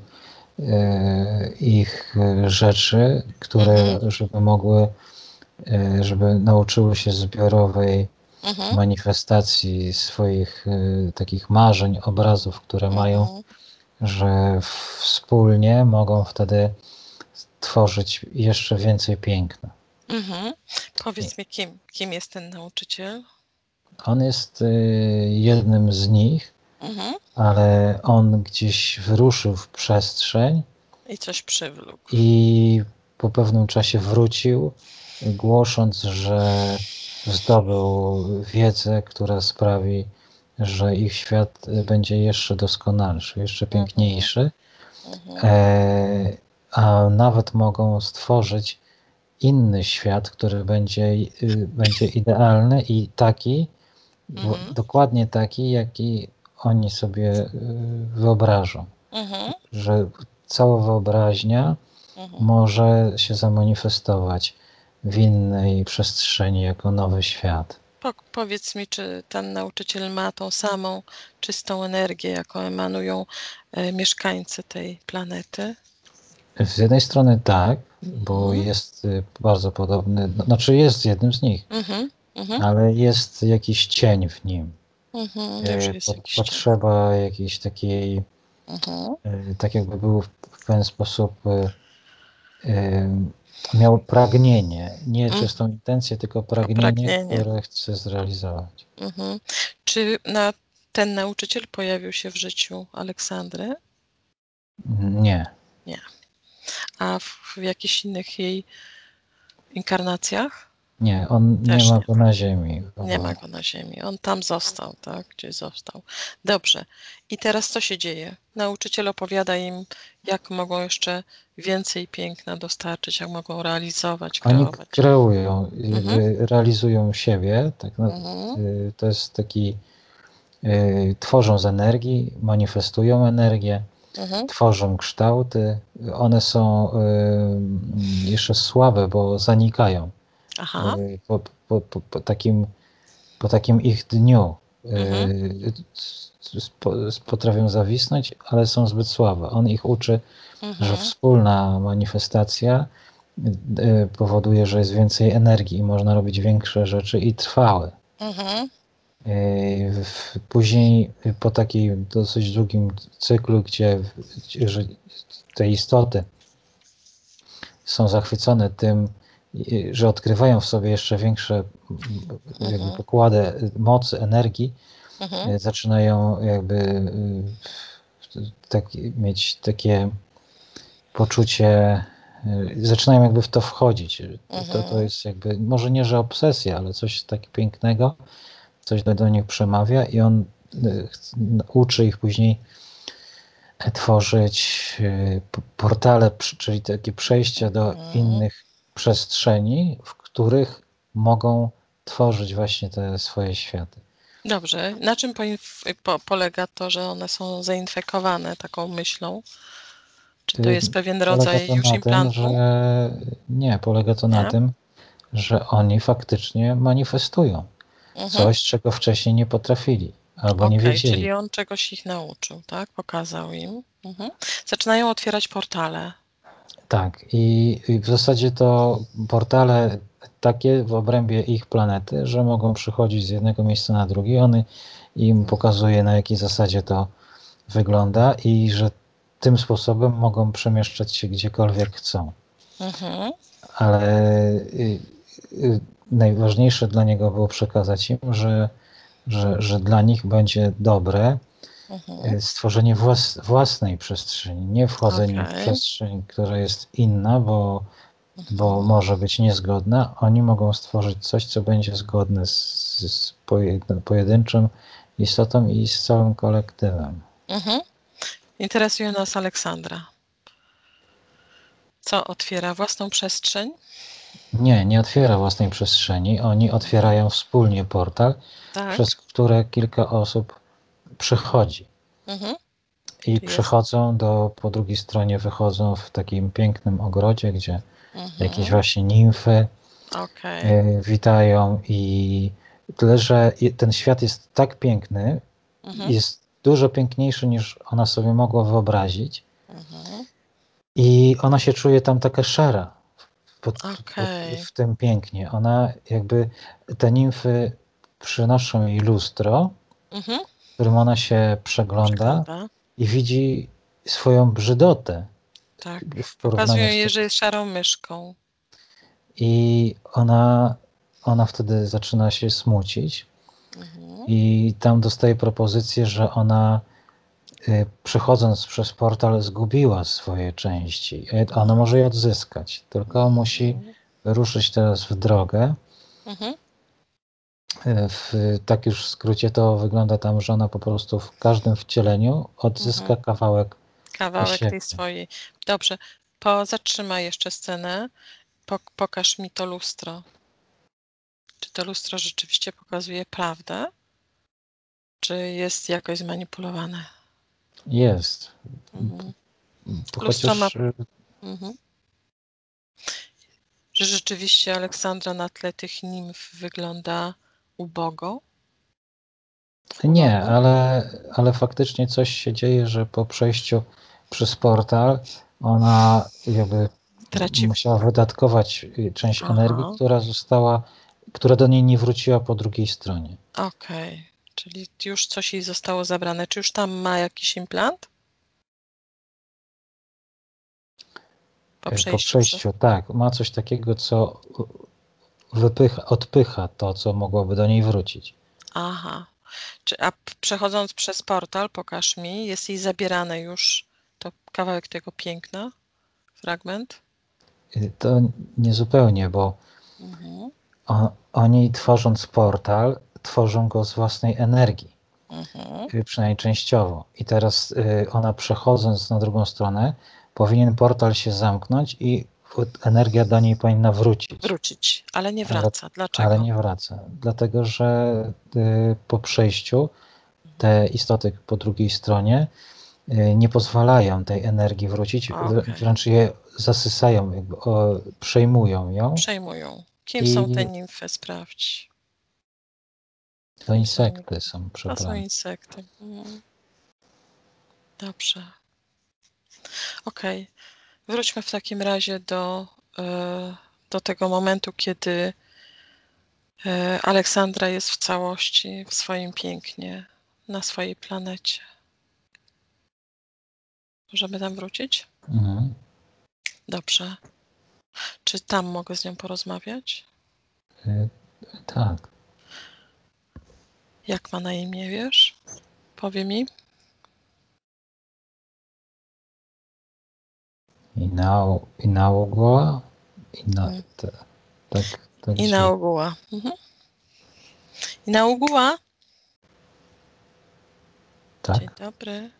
y, ich y, rzeczy, które, Mhm. żeby mogły, y, żeby nauczyły się zbiorowej Mhm. manifestacji swoich y, takich marzeń, obrazów, które mają, Mhm. że wspólnie mogą wtedy tworzyć jeszcze więcej piękna. Mhm. I Powiedz mi, kim, kim jest ten nauczyciel? on jest y, jednym z nich, Mhm. ale on gdzieś wyruszył w przestrzeń I coś przywlókł. i po pewnym czasie wrócił, głosząc, że zdobył wiedzę, która sprawi, że ich świat będzie jeszcze doskonalszy, jeszcze Mhm. piękniejszy, Mhm. e, a nawet mogą stworzyć inny świat, który będzie, y, będzie idealny i taki, w- Mhm. dokładnie taki, jaki oni sobie y, wyobrażą. Mhm. Że cała wyobraźnia Mhm. może się zamanifestować w innej przestrzeni jako nowy świat. Po, powiedz mi, czy ten nauczyciel ma tą samą czystą energię, jaką emanują e, mieszkańcy tej planety? Z jednej strony tak, bo Mhm. jest y, bardzo podobny, no, znaczy jest jednym z nich, Mhm. Mhm. ale jest jakiś cień w nim. Mhm. Już Y, jest po- jakiś cień. Potrzeba jakiejś takiej, Mhm. y, tak jakby był w w pewien sposób, y, y, miał pragnienie, nie Mm, czystą intencję, tylko pragnienie, pragnienie. które chce zrealizować. Mhm. Czy na ten nauczyciel pojawił się w życiu Aleksandry? Nie. Nie. A w, w jakichś innych jej inkarnacjach? Nie, on nie Też ma nie. go na ziemi. Nie ma go na ziemi. On tam został, tak? Gdzie został. Dobrze. I teraz co się dzieje? Nauczyciel opowiada im, jak mogą jeszcze więcej piękna dostarczyć, jak mogą realizować, Oni kreować. kreują, Mhm. jakby realizują siebie. Tak, no, Mhm. y, to jest taki, y, tworzą z energii, manifestują energię, Mhm. tworzą kształty. One są y, jeszcze słabe, bo zanikają. Aha. Y, po, po, po, po, takim, po takim ich dniu y, Mhm. spo, potrafią zawisnąć, ale są zbyt słabe. On ich uczy, Mhm. że wspólna manifestacja y, powoduje, że jest więcej energii i można robić większe rzeczy i trwałe. Mhm. Y, w- Później y, po takim dosyć długim cyklu, gdzie, gdzie że te istoty są zachwycone tym, y, że odkrywają w sobie jeszcze większe jakby Mhm. pokłady mocy, energii, Mhm. y, zaczynają jakby y, tak, mieć takie poczucie, y, zaczynają jakby w to wchodzić. To, to Mhm. jest jakby, może nie, że obsesja, ale coś tak pięknego, coś do, do nich przemawia i on y, chc- uczy ich później tworzyć y, p- portale, przy- czyli takie przejścia do Mhm. innych przestrzeni, w których mogą tworzyć właśnie te swoje światy. Dobrze. Na czym poinf- po, polega to, że one są zainfekowane taką myślą? Czy to Y, jest pewien Polega rodzaj to już na tym, implantu? że nie, polega to na Nie? tym, że oni faktycznie manifestują Mhm. coś, czego wcześniej nie potrafili albo nie Okej, wiedzieli. czyli on czegoś ich nauczył, tak? Pokazał im. Mhm. Zaczynają otwierać portale. Tak, i i w zasadzie to portale takie w obrębie ich planety, że mogą przychodzić z jednego miejsca na drugie. On im pokazuje, na jakiej zasadzie to wygląda i że tym sposobem mogą przemieszczać się gdziekolwiek chcą. Mhm. Ale y, y, najważniejsze dla niego było przekazać im, że, że, że dla nich będzie dobre Mhm. y, stworzenie włas, własnej przestrzeni, nie wchodzenie w Okej. przestrzeń, która jest inna, bo, bo Mhm. może być niezgodna. Oni mogą stworzyć coś, co będzie zgodne z, z pojedyn- pojedynczym istotą i z całym kolektywem. Mhm. Interesuje nas Aleksandra. Co otwiera własną przestrzeń? Nie, nie otwiera własnej przestrzeni. Oni otwierają wspólnie portal, Tak. przez które kilka osób przychodzi. Mhm. I Czy jest? przychodzą do, po drugiej stronie wychodzą w takim pięknym ogrodzie, gdzie jakieś Mhm. właśnie nimfy Okej. y, witają i tyle, że i- ten świat jest tak piękny, Mhm. jest dużo piękniejszy niż ona sobie mogła wyobrazić Mhm. i ona się czuje tam taka szara pod, pod, Okej. w tym pięknie. Ona jakby, te nimfy przynoszą jej lustro, Mhm. którym ona się przegląda Przegląda. i widzi swoją brzydotę Tak. w Pokazują porównaniu z jej, tym. że jest szarą myszką. I ona, ona wtedy zaczyna się smucić Mhm. i tam dostaje propozycję, że ona y, przechodząc przez portal zgubiła swoje części. Y, Ona może je odzyskać, tylko musi Mhm. ruszyć teraz w drogę. Mhm. Y, W, tak już w skrócie to wygląda tam, że ona po prostu w każdym wcieleniu odzyska Mhm. kawałek Kawałek tej siebie. swojej. Dobrze. Po, zatrzymaj jeszcze scenę. Po, pokaż mi to lustro. Czy to lustro rzeczywiście pokazuje prawdę? Czy jest jakoś zmanipulowane? Jest. Mhm. Bo Lustro ma. chociaż y, Mhm. Że rzeczywiście Aleksandra na tle tych nimf wygląda ubogo? nie, Ubogo? ale, ale faktycznie coś się dzieje, że po przejściu przez portal ona jakby Traci. musiała wydatkować y, część energii, Aha. która została, która do niej nie wróciła po drugiej stronie. Okej. Czyli już coś jej zostało zabrane. Czy już tam ma jakiś implant? Po Y, Po przejściu przez. przejściu, tak, ma coś takiego, co wypycha, odpycha to, co mogłoby do niej wrócić. Aha. Czy, a p- przechodząc przez portal, pokaż mi, jest jej zabierane już to kawałek tego piękna, fragment? Y, To niezupełnie, bo Mhm. o, oni tworząc portal, tworzą go z własnej energii, Mhm. y, przynajmniej częściowo. I teraz y, ona przechodząc na drugą stronę, powinien portal się zamknąć i w- energia do niej powinna wrócić. Wrócić, ale nie Ale, wraca. Dlaczego? ale nie wraca, dlatego że y, po przejściu te istoty po drugiej stronie y, nie pozwalają tej energii wrócić, wr- Okej. wręcz je zasysają, jakby, o, przejmują ją. Przejmują. Kim I są te nimfy? Sprawdź. to Kim są insekty są To są przebrane. insekty. Mhm. Dobrze. Okej. Wróćmy w takim razie do, e, do tego momentu, kiedy e, Aleksandra jest w całości, w swoim pięknie, na swojej planecie. Możemy tam wrócić? Mhm. Dobrze. Czy tam mogę z nią porozmawiać? Y, tak. Jak ma na imię, wiesz? Powie mi. Inau, Inaugua? Ina, Mm. te, tak, tak I się... na ogóła. Mhm. I na ogóła? Tak? Dzień dobry.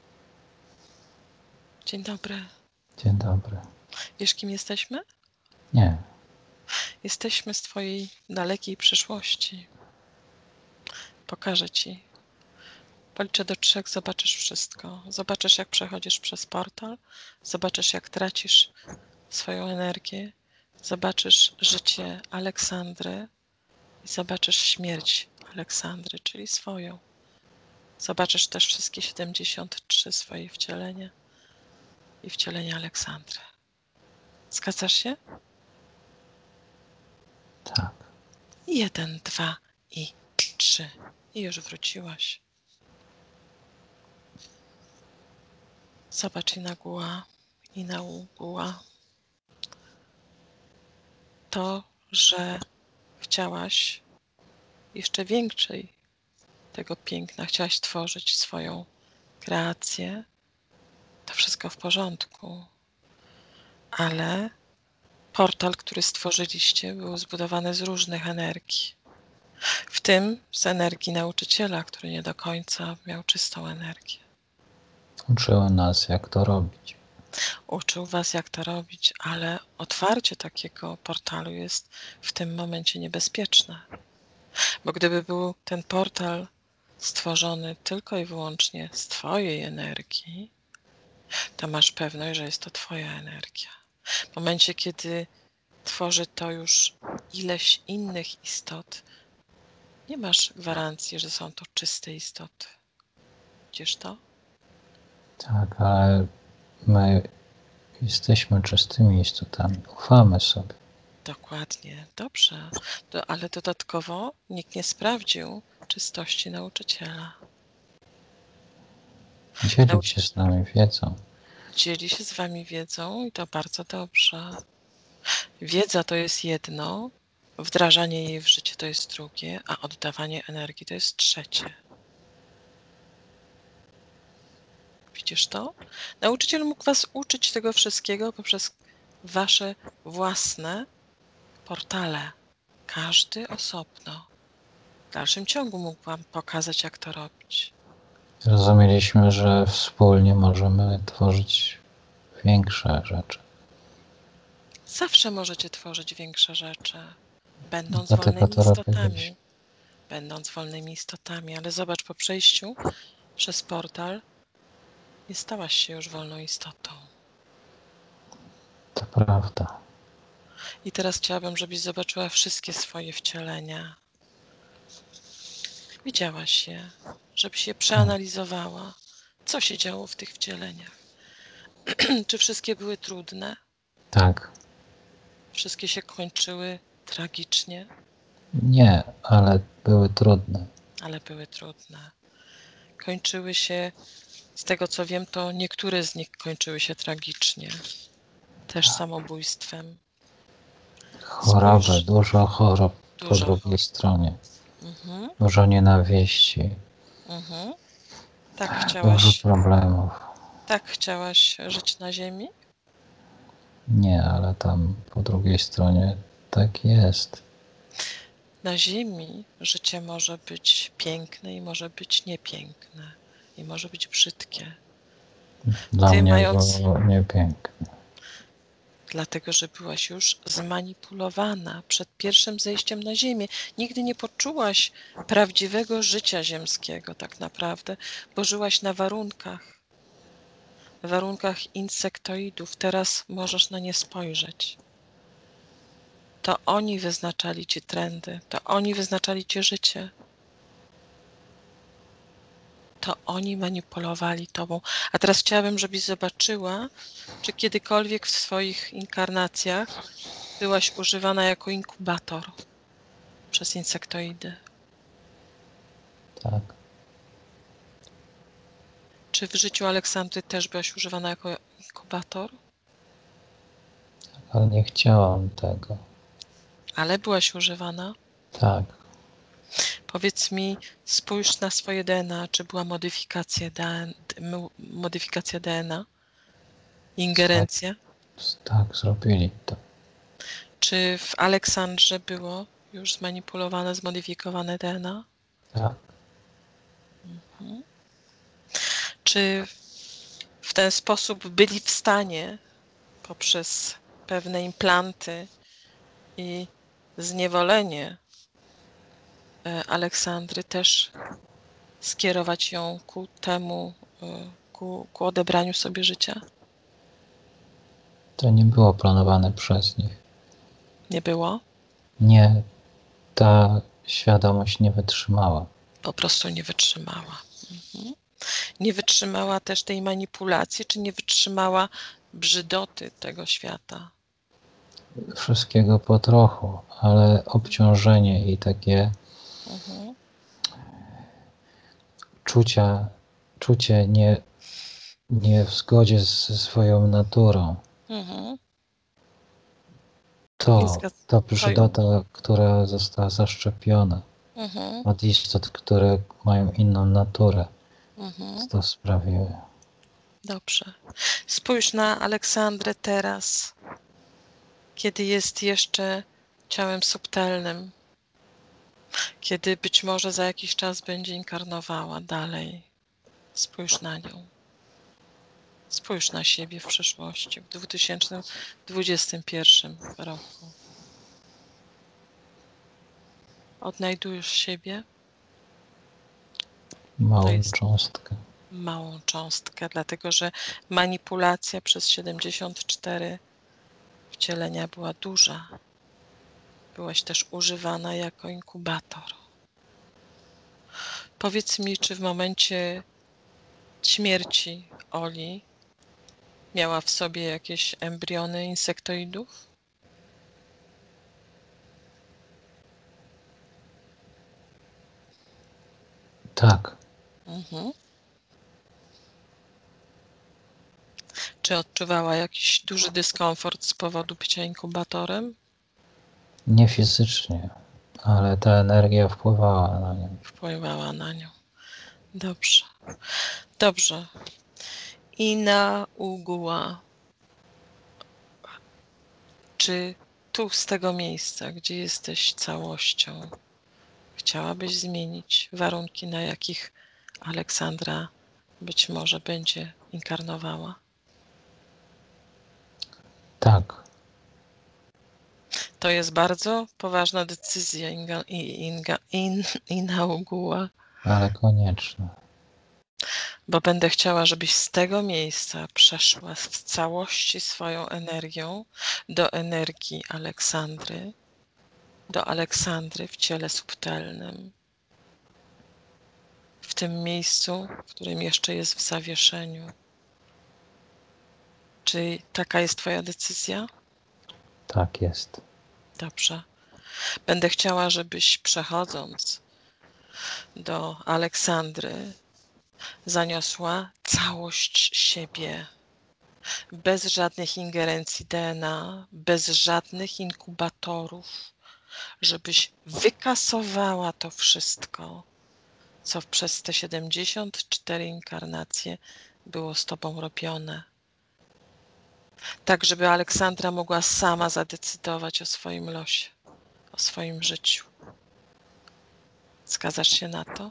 Dzień dobry. Dzień dobry. Wiesz, kim jesteśmy? Nie. Jesteśmy z twojej dalekiej przyszłości. Pokażę ci. Policzę do trzech, zobaczysz wszystko. Zobaczysz, jak przechodzisz przez portal, zobaczysz, jak tracisz swoją energię, zobaczysz życie Aleksandry i zobaczysz śmierć Aleksandry, czyli swoją. Zobaczysz też wszystkie siedemdziesiąt trzy swoje wcielenia i wcielenia Aleksandry. Zgadzasz się? Tak. Jeden, dwa i trzy. I już wróciłaś. Zobacz Inaugua, Inaugua. To, że chciałaś jeszcze większej tego piękna, chciałaś tworzyć swoją kreację, to wszystko w porządku. Ale portal, który stworzyliście, był zbudowany z różnych energii. W tym z energii nauczyciela, który nie do końca miał czystą energię. Uczyły nas, jak to robić. Uczył was, jak to robić, ale otwarcie takiego portalu jest w tym momencie niebezpieczne. Bo gdyby był ten portal stworzony tylko i wyłącznie z twojej energii, to masz pewność, że jest to twoja energia. W momencie, kiedy tworzy to już ileś innych istot, nie masz gwarancji, że są to czyste istoty. Widzisz to? Tak, ale my jesteśmy czystymi istotami. Ufamy sobie. Dokładnie, dobrze. Do, ale dodatkowo nikt nie sprawdził czystości nauczyciela. Dzielił się Nauczyciel z nami wiedzą. dzieli się z wami wiedzą i to bardzo dobrze. Wiedza to jest jedno, wdrażanie jej w życie to jest drugie, a oddawanie energii to jest trzecie. Widzisz to? Nauczyciel mógł was uczyć tego wszystkiego poprzez wasze własne portale. Każdy osobno. W dalszym ciągu mógł wam pokazać, jak to robić. Zrozumieliśmy, że wspólnie możemy tworzyć większe rzeczy. Zawsze możecie tworzyć większe rzeczy, będąc Dlatego wolnymi to robiliśmy. istotami. Będąc wolnymi istotami, ale zobacz, po przejściu przez portal nie stałaś się już wolną istotą. To prawda. I teraz chciałabym, żebyś zobaczyła wszystkie swoje wcielenia. Widziałaś je, żebyś je przeanalizowała. Co się działo w tych wcieleniach? Czy wszystkie były trudne? Tak. Wszystkie się kończyły tragicznie? Nie, ale były trudne. Ale były trudne. Kończyły się, z tego co wiem, to niektóre z nich kończyły się tragicznie. Też samobójstwem. Choroby, Spójrz, dużo chorób po dużo drugiej stronie. Mhm. Dużo nienawiści, Mhm. Tak dużo chciałaś, problemów. tak chciałaś żyć na ziemi? Nie, ale tam po drugiej stronie tak jest. Na ziemi życie może być piękne i może być niepiękne. I może być brzydkie. Dla Ty mnie mając, było niepiękne. dlatego że byłaś już zmanipulowana przed pierwszym zejściem na ziemię. Nigdy nie poczułaś prawdziwego życia ziemskiego tak naprawdę, bo żyłaś na warunkach, warunkach insektoidów. Teraz możesz na nie spojrzeć. To oni wyznaczali ci trendy, to oni wyznaczali ci życie. To oni manipulowali tobą. A teraz chciałabym, żebyś zobaczyła, czy kiedykolwiek w swoich inkarnacjach byłaś używana jako inkubator przez insektoidy. Tak, Czy w życiu Aleksandry też byłaś używana jako inkubator? ale nie chciałam tego. Ale byłaś używana? Tak, Powiedz mi, spójrz na swoje D N A, czy była modyfikacja D N A, modyfikacja D N A? tak, Ingerencja? tak, zrobili to. Czy w Aleksandrze było już zmanipulowane, zmodyfikowane D N A? Tak, Mhm. Czy w ten sposób byli w stanie poprzez pewne implanty i zniewolenie Aleksandry też skierować ją ku temu, ku, ku odebraniu sobie życia? to nie było planowane przez nich. Nie było? Nie, ta świadomość nie wytrzymała. Po prostu nie wytrzymała. Mhm. Nie wytrzymała też tej manipulacji, czy nie wytrzymała brzydoty tego świata? Wszystkiego po trochu, ale obciążenie i takie Mhm. czucia, czucie nie, nie w zgodzie ze swoją naturą. Mhm. Nie To, zgad- ta to- brzydota, która została zaszczepiona Mhm. od istot, które mają inną naturę, Mhm. to sprawiły. Dobrze. Spójrz na Aleksandrę teraz, kiedy jest jeszcze ciałem subtelnym, kiedy być może za jakiś czas będzie inkarnowała dalej. Spójrz na nią. Spójrz na siebie w przyszłości, w dwa tysiące dwudziestym pierwszym roku. Odnajdujesz siebie? To Małą jest cząstkę. małą cząstkę, dlatego że manipulacja przez siedemdziesiąt cztery wcielenia była duża. Byłaś też używana jako inkubator. Powiedz mi, czy w momencie śmierci Oli miała w sobie jakieś embriony insektoidów? Tak, Mhm. Czy odczuwała jakiś duży dyskomfort z powodu bycia inkubatorem? nie fizycznie, ale ta energia wpływała na nią. Wpływała na nią. Dobrze. Dobrze. I na Uguła. Czy tu z tego miejsca, gdzie jesteś całością, chciałabyś zmienić warunki, na jakich Aleksandra być może będzie inkarnowała? Tak, To jest bardzo poważna decyzja Inga, Inga, in, Inauguła, ale konieczne. bo będę chciała, żebyś z tego miejsca przeszła w całości swoją energią do energii Aleksandry, do Aleksandry w ciele subtelnym, w tym miejscu, w którym jeszcze jest w zawieszeniu. Czy taka jest twoja decyzja? Tak jest. Dobrze. Będę chciała, żebyś przechodząc do Aleksandry zaniosła całość siebie, bez żadnych ingerencji D N A, bez żadnych inkubatorów, żebyś wykasowała to wszystko, co przez te siedemdziesiąt cztery inkarnacje było z tobą robione. Tak, żeby Aleksandra mogła sama zadecydować o swoim losie, o swoim życiu. Zgadzasz się na to?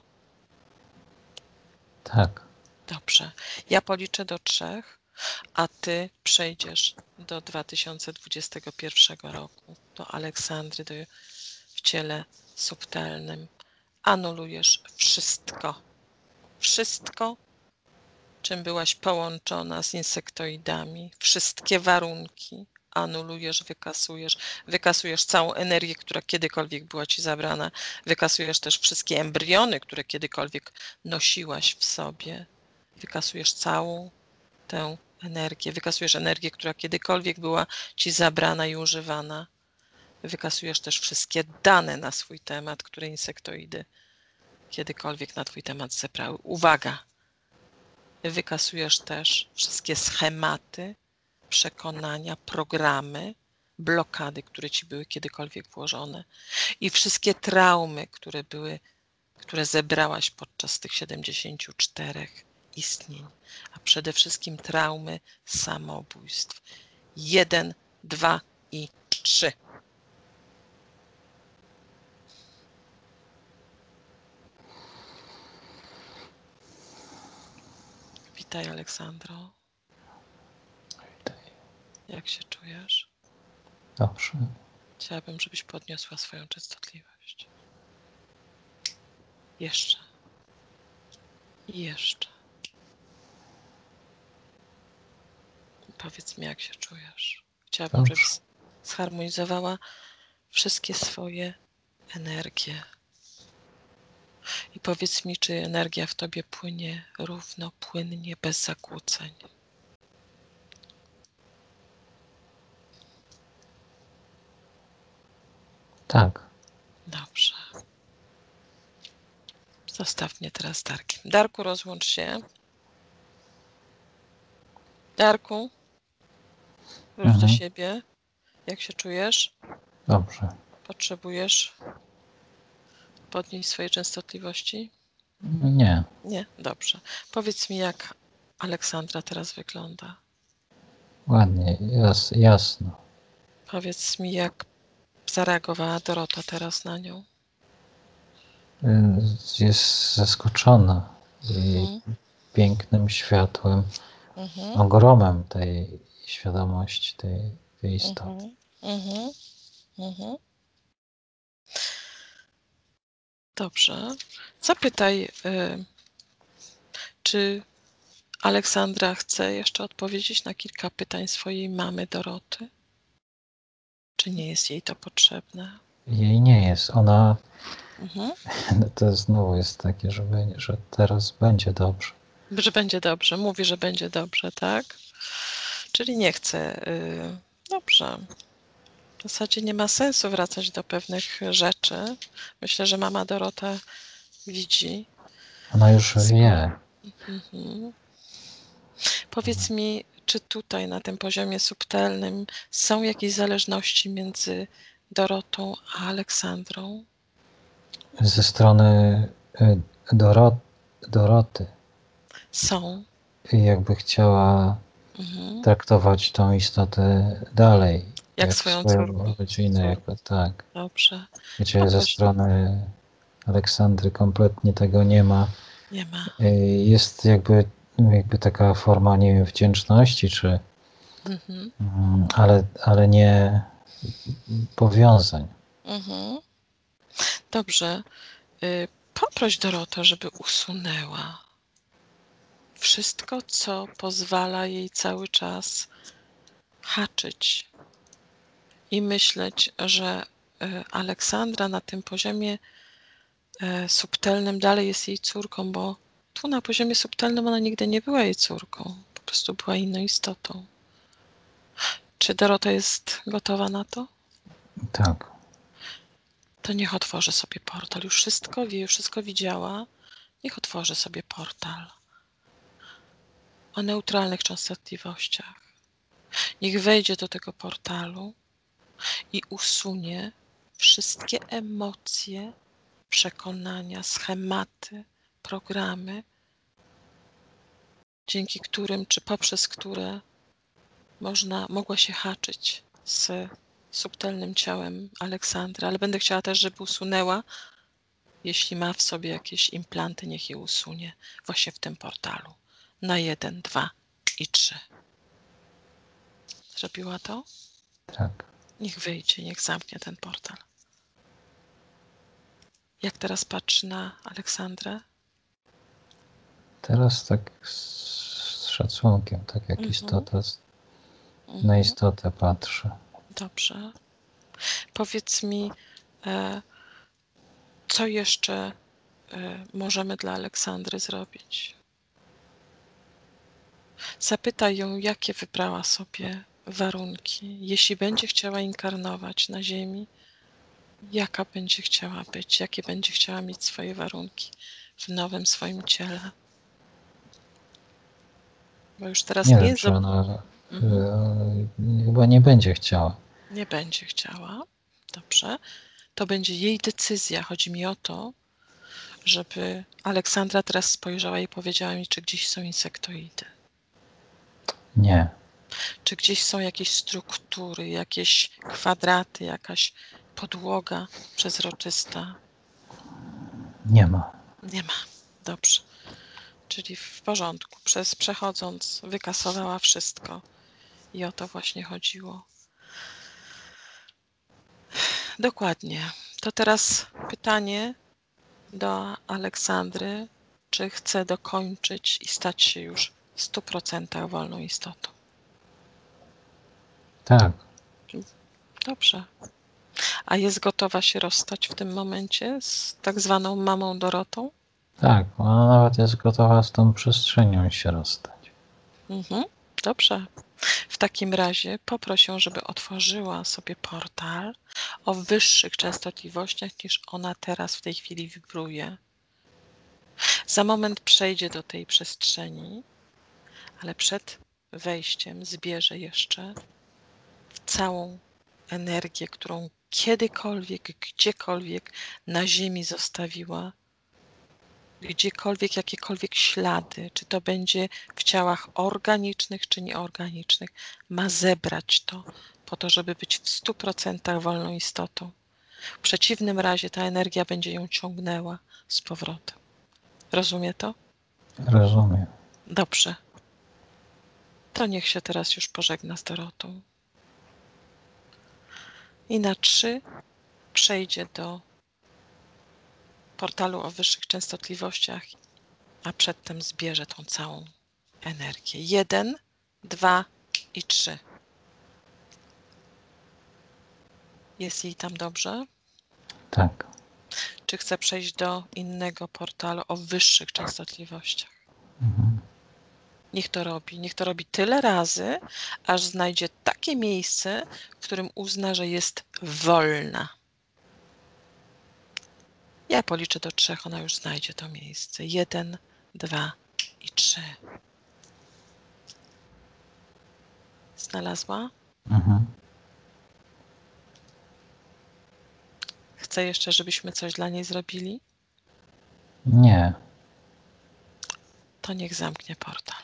Tak. Dobrze. Ja policzę do trzech, a ty przejdziesz do dwa tysiące dwudziestego pierwszego roku, do Aleksandry, do, w ciele subtelnym. Anulujesz wszystko. Wszystko, czym byłaś połączona z insektoidami. Wszystkie warunki anulujesz, wykasujesz. Wykasujesz całą energię, która kiedykolwiek była ci zabrana. Wykasujesz też wszystkie embriony, które kiedykolwiek nosiłaś w sobie. Wykasujesz całą tę energię. Wykasujesz energię, która kiedykolwiek była ci zabrana i używana. Wykasujesz też wszystkie dane na swój temat, które insektoidy kiedykolwiek na twój temat zebrały. Uwaga! Wykasujesz też wszystkie schematy, przekonania, programy, blokady, które ci były kiedykolwiek włożone i wszystkie traumy, które były, które zebrałaś podczas tych siedemdziesięciu czterech istnień, a przede wszystkim traumy samobójstw. Jeden, dwa i trzy. Witaj, Aleksandro. Jak się czujesz? Dobrze. Chciałabym, żebyś podniosła swoją częstotliwość. Jeszcze. I jeszcze. Powiedz mi, jak się czujesz. Chciałabym, Dobrze. żebyś zharmonizowała wszystkie swoje energie. I powiedz mi, czy energia w tobie płynie równo, płynnie, bez zakłóceń. Tak. Dobrze. Zostaw mnie teraz z Darkiem. Darku, rozłącz się. Darku, wróć do Mhm. siebie. Jak się czujesz? Dobrze. Potrzebujesz podnieść swoje częstotliwości? Nie. Nie? Dobrze. Powiedz mi, jak Aleksandra teraz wygląda. Ładnie. Jas, jasno. Powiedz mi, jak zareagowała Dorota teraz na nią. Y, Jest zaskoczona jej Mhm. pięknym światłem, Mhm. ogromem tej świadomości, tej, tej istoty. Mhm. Mhm. Dobrze. Zapytaj, y, czy Aleksandra chce jeszcze odpowiedzieć na kilka pytań swojej mamy Doroty? Czy nie jest jej to potrzebne? Jej nie jest. Ona, Mhm. to znowu jest takie, że, będzie, że teraz będzie dobrze. Że będzie dobrze. Mówi, że będzie dobrze, tak? Czyli nie chce. Y, dobrze. W zasadzie nie ma sensu wracać do pewnych rzeczy. Myślę, że mama Dorota widzi. Ona już wie. Mhm. Powiedz mi, czy tutaj na tym poziomie subtelnym są jakieś zależności między Dorotą a Aleksandrą? Ze strony y, Dorot, Doroty Są. jakby chciała Mhm. traktować tą istotę dalej, Jak jak swoją swoją córkę. rodzinę, jako tak. Dobrze. Wiecie, ze Poproś. strony Aleksandry kompletnie tego nie ma. Nie ma. Y, Jest jakby, jakby taka forma, nie wiem, wdzięczności, czy, Mhm. mm, ale, ale nie powiązań. Mhm. Dobrze. Y, Poproś Dorotę, żeby usunęła wszystko, co pozwala jej cały czas haczyć i myśleć, że y, Aleksandra na tym poziomie y, subtelnym dalej jest jej córką, bo tu na poziomie subtelnym ona nigdy nie była jej córką, po prostu była inną istotą. Czy Dorota jest gotowa na to? Tak. To niech otworzy sobie portal. Już wszystko wie, już wszystko widziała. Niech otworzy sobie portal o neutralnych częstotliwościach. Niech wejdzie do tego portalu i usunie wszystkie emocje, przekonania, schematy, programy, dzięki którym, czy poprzez które można, mogła się haczyć z subtelnym ciałem Aleksandry, ale będę chciała też, żeby usunęła, jeśli ma w sobie jakieś implanty, niech je usunie właśnie w tym portalu. Na jeden, dwa i trzy. Zrobiła to? Tak. Niech wyjdzie, niech zamknie ten portal. Jak teraz patrzy na Aleksandrę? Teraz tak z szacunkiem, tak jak Mhm. istota Mhm. na istotę patrzy. Dobrze. Powiedz mi, e, co jeszcze e, możemy dla Aleksandry zrobić? Zapytaj ją, jakie wybrała sobie warunki. Jeśli będzie chciała inkarnować na Ziemi, jaka będzie chciała być, jakie będzie chciała mieć swoje warunki w nowym swoim ciele. Bo już teraz Nie nie wiem, jest... czy ona Mhm. y, chyba nie będzie chciała. Nie będzie chciała. Dobrze. To będzie jej decyzja. Chodzi mi o to, żeby Aleksandra teraz spojrzała i powiedziała mi, czy gdzieś są insektoidy. Nie. Czy gdzieś są jakieś struktury, jakieś kwadraty, jakaś podłoga przezroczysta? Nie ma. Nie ma. Dobrze. Czyli w porządku. Przez przechodząc wykasowała wszystko. I o to właśnie chodziło. Dokładnie. To teraz pytanie do Aleksandry, czy chce dokończyć i stać się już w stu procentach wolną istotą. Tak. Dobrze. A jest gotowa się rozstać w tym momencie z tak zwaną mamą Dorotą? Tak, ona nawet jest gotowa z tą przestrzenią się rozstać. Mhm. Dobrze. W takim razie poproś ją, żeby otworzyła sobie portal o wyższych częstotliwościach niż ona teraz w tej chwili wibruje. Za moment przejdzie do tej przestrzeni, ale przed wejściem zbierze jeszcze całą energię, którą kiedykolwiek, gdziekolwiek na Ziemi zostawiła, gdziekolwiek, jakiekolwiek ślady, czy to będzie w ciałach organicznych, czy nieorganicznych, ma zebrać to po to, żeby być w stu procentach wolną istotą. W przeciwnym razie ta energia będzie ją ciągnęła z powrotem. Rozumie to? Rozumiem. Dobrze. To niech się teraz już pożegna z Dorotą. I na trzy przejdzie do portalu o wyższych częstotliwościach, a przedtem zbierze tą całą energię. Jeden, dwa i trzy. Jest jej tam dobrze? Tak. Czy chce przejść do innego portalu o wyższych częstotliwościach? Mhm. Niech to robi. Niech to robi tyle razy, aż znajdzie takie miejsce, w którym uzna, że jest wolna. Ja policzę do trzech, ona już znajdzie to miejsce. Jeden, dwa i trzy. Znalazła? Mhm. Chce jeszcze, żebyśmy coś dla niej zrobili? Nie. To niech zamknie portal.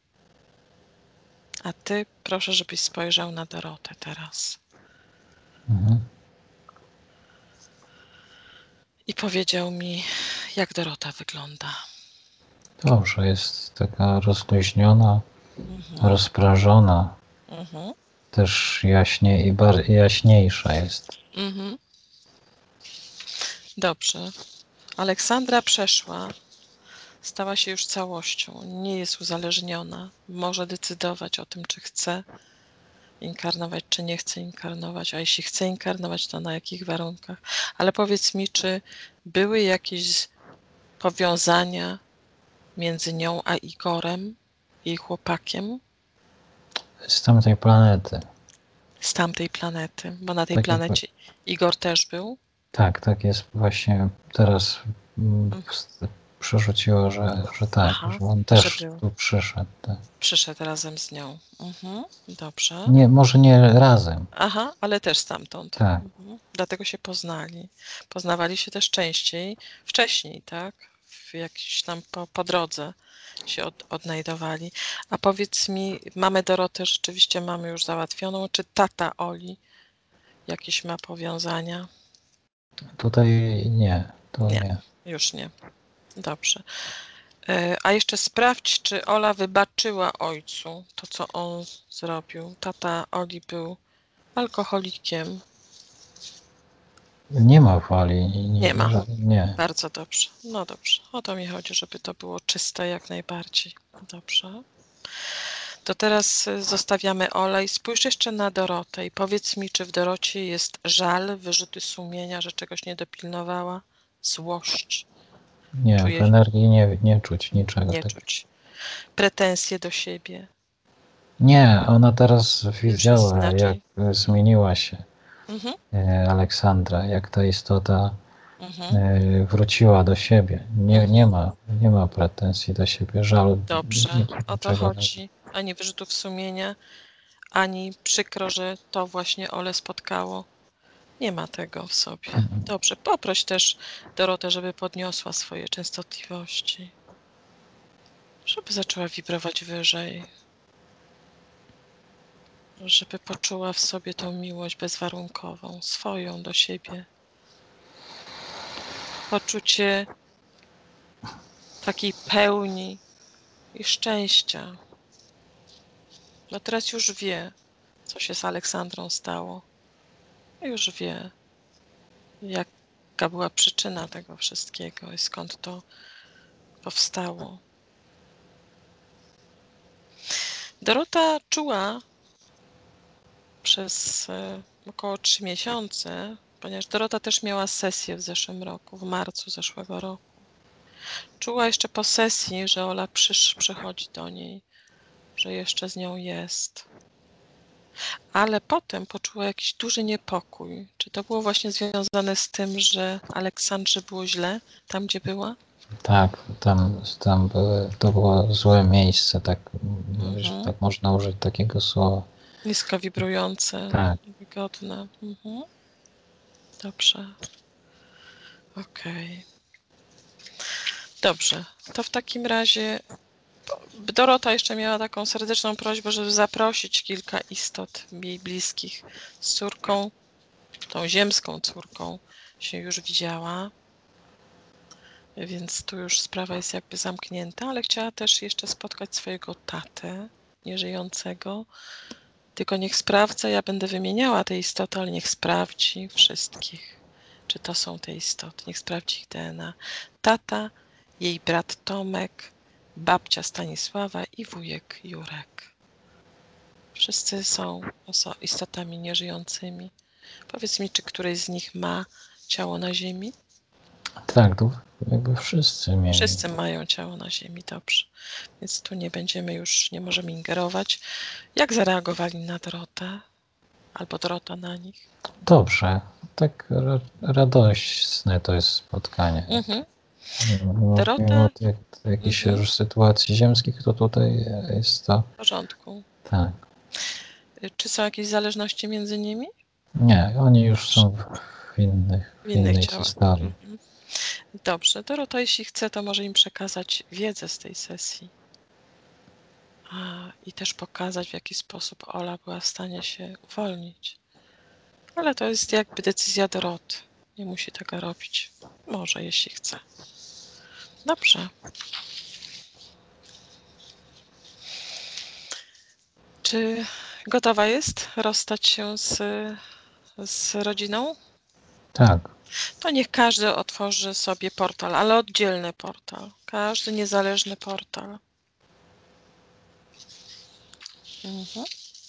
A ty proszę, żebyś spojrzał na Dorotę teraz. Mhm. I powiedział mi, jak Dorota wygląda. Dobrze, jest taka rozluźniona, Mhm. rozprażona. Mhm. Też jaśnie i bar- jaśniejsza jest. Mhm. Dobrze. Aleksandra przeszła, stała się już całością, nie jest uzależniona, może decydować o tym, czy chce inkarnować, czy nie chce inkarnować, a jeśli chce inkarnować, to na jakich warunkach. Ale powiedz mi, czy były jakieś powiązania między nią a Igorem, jej chłopakiem, Z tamtej planety. z tamtej planety? Bo na tej Tak jakby, planecie Igor też był? tak, tak jest właśnie teraz. mm, Mhm. przerzuciło, że, że tak, Aha, że on że też był. tu przyszedł. Tak. Przyszedł razem z nią. Mhm, dobrze. Nie, może nie razem. Aha, ale też stamtąd. Tak. Mhm. Dlatego się poznali. Poznawali się też częściej, wcześniej, tak? W jakiś tam po, po drodze się od, odnajdowali. A powiedz mi, mamy Dorotę rzeczywiście mamy już załatwioną, czy tata Oli jakieś ma powiązania? Tutaj nie, to Nie, nie. już nie. Dobrze. E, A jeszcze sprawdź, czy Ola wybaczyła ojcu to, co on zrobił. Tata Oli był alkoholikiem. Nie ma woli. Nie, Nie ma. że- nie. Bardzo dobrze. No dobrze. O to mi chodzi, żeby to było czyste jak najbardziej. Dobrze. To teraz y, zostawiamy Olę i spójrz jeszcze na Dorotę i powiedz mi, czy w Dorocie jest żal, wyrzuty sumienia, że czegoś nie dopilnowała, złość, Nie, w czuje energii nie, nie czuć niczego nie takiego. czuć, pretensje do siebie. Nie, ona teraz Już jest widziała, jak inaczej. zmieniła się Mhm, e, Aleksandra, jak ta istota mhm, e, wróciła do siebie. Nie, nie mhm. ma, nie ma pretensji do siebie, żalu, Dobrze, nic- o to niczego. chodzi. Ani wyrzutów sumienia, ani przykro, że to właśnie Ole spotkało. Nie ma tego w sobie. Dobrze, poproś też Dorotę, żeby podniosła swoje częstotliwości, żeby zaczęła wibrować wyżej, żeby poczuła w sobie tą miłość bezwarunkową, swoją do siebie. Poczucie takiej pełni i szczęścia. No teraz już wie, co się z Aleksandrą stało. Już wie, jaka była przyczyna tego wszystkiego i skąd to powstało. Dorota czuła przez e, około trzy miesiące, ponieważ Dorota też miała sesję w zeszłym roku, w marcu zeszłego roku. Czuła jeszcze po sesji, że Ola przysz, przychodzi do niej, że jeszcze z nią jest. Ale potem poczuła jakiś duży niepokój. Czy to było właśnie związane z tym, że Aleksandrze było źle tam, gdzie była? Tak, tam, tam były, to było złe miejsce, tak, że Mhm. tak można użyć takiego słowa. Nisko wibrujące, Tak, wygodne. Mhm. Dobrze. Okej. Dobrze. To w takim razie Dorota jeszcze miała taką serdeczną prośbę, żeby zaprosić kilka istot jej bliskich z córką, tą ziemską córką się już widziała, więc tu już sprawa jest jakby zamknięta, ale chciała też jeszcze spotkać swojego tatę nieżyjącego. Tylko niech sprawdza, ja będę wymieniała te istoty, ale niech sprawdzi wszystkich, czy to są te istoty. Niech sprawdzi ich D N A. Tata, jej brat Tomek, babcia Stanisława i wujek Jurek. Wszyscy są oso- istotami nieżyjącymi. Powiedz mi, czy któryś z nich ma ciało na ziemi? tak, tu jakby wszyscy mieli. Wszyscy mają ciało na ziemi, dobrze. Więc tu nie będziemy już, nie możemy ingerować. Jak zareagowali na Dorotę? Albo Dorota na nich? Dobrze, tak ra radosne to jest spotkanie. Mhm. Mimo, Dorota? mimo tych jakichś Mhm. sytuacji ziemskich, to tutaj jest to, W porządku. tak. Y, Czy są jakieś zależności między nimi? Nie, oni już są w innych, W w innych innej ciałach. historii. Mhm. Dobrze. Dorota, jeśli chce, to może im przekazać wiedzę z tej sesji. A, i też pokazać, w jaki sposób Ola była w stanie się uwolnić. Ale to jest jakby decyzja Doroty. Nie musi tego robić. Może, jeśli chce. Dobrze. Czy gotowa jest rozstać się z, z rodziną? Tak, To niech każdy otworzy sobie portal, ale oddzielny portal. Każdy niezależny portal. Mhm.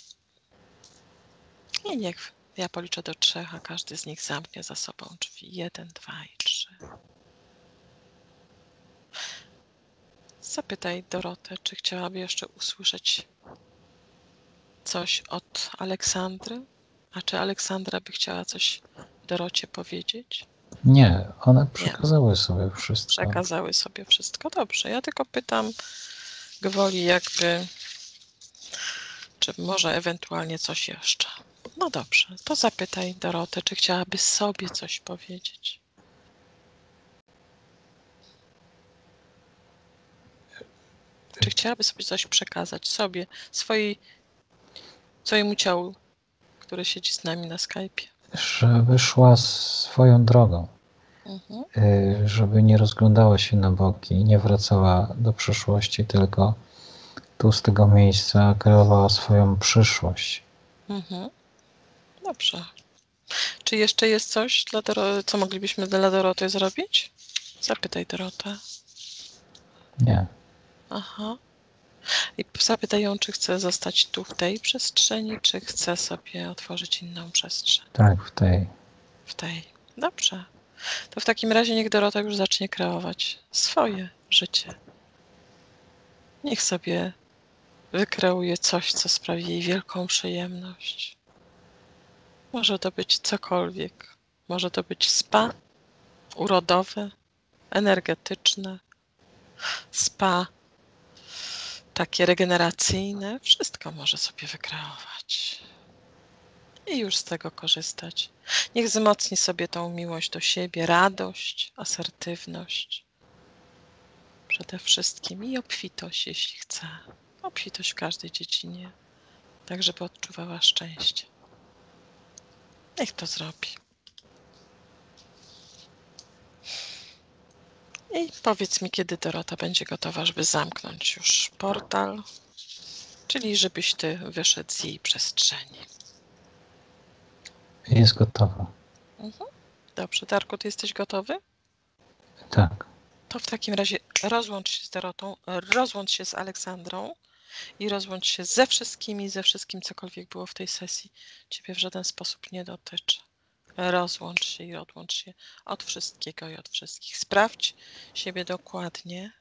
I niech ja policzę do trzech, a każdy z nich zamknie za sobą drzwi. Jeden, dwa i trzy. Zapytaj Dorotę, czy chciałaby jeszcze usłyszeć coś od Aleksandry? A czy Aleksandra by chciała coś Dorocie powiedzieć? Nie, one Nie, przekazały sobie wszystko. przekazały sobie wszystko. Dobrze, ja tylko pytam gwoli jakby, czy może ewentualnie coś jeszcze. No dobrze, to zapytaj Dorotę, czy chciałaby sobie coś powiedzieć. Czy chciałaby sobie coś przekazać sobie, swojej, swojemu ciału, które siedzi z nami na Skype'ie? Żeby szła swoją drogą. Mhm. Y, żeby nie rozglądała się na boki, nie wracała do przeszłości, tylko tu z tego miejsca kreowała swoją przyszłość. Mhm. Dobrze. Czy jeszcze jest coś, dla Doro- co moglibyśmy dla Doroty zrobić? Zapytaj Dorotę. Nie. Aha. I zapytaj ją, czy chce zostać tu w tej przestrzeni, czy chce sobie otworzyć inną przestrzeń. Tak, w tej. W tej. Dobrze. To w takim razie niech Dorota już zacznie kreować swoje życie. Niech sobie wykreuje coś, co sprawi jej wielką przyjemność. Może to być cokolwiek. Może to być spa urodowe, energetyczne, spa takie regeneracyjne. Wszystko może sobie wykreować. I już z tego korzystać. Niech wzmocni sobie tą miłość do siebie, radość, asertywność. Przede wszystkim i obfitość, jeśli chce. Obfitość w każdej dziedzinie, tak żeby odczuwała szczęście. Niech to zrobi. I powiedz mi, kiedy Dorota będzie gotowa, żeby zamknąć już portal, czyli żebyś ty wyszedł z jej przestrzeni. Jest gotowa. Mhm. Dobrze, Darku, ty jesteś gotowy? Tak. To w takim razie rozłącz się z Dorotą, rozłącz się z Aleksandrą i rozłącz się ze wszystkimi, ze wszystkim, cokolwiek było w tej sesji. Ciebie w żaden sposób nie dotyczy. Rozłącz się i odłącz się od wszystkiego i od wszystkich. Sprawdź siebie dokładnie,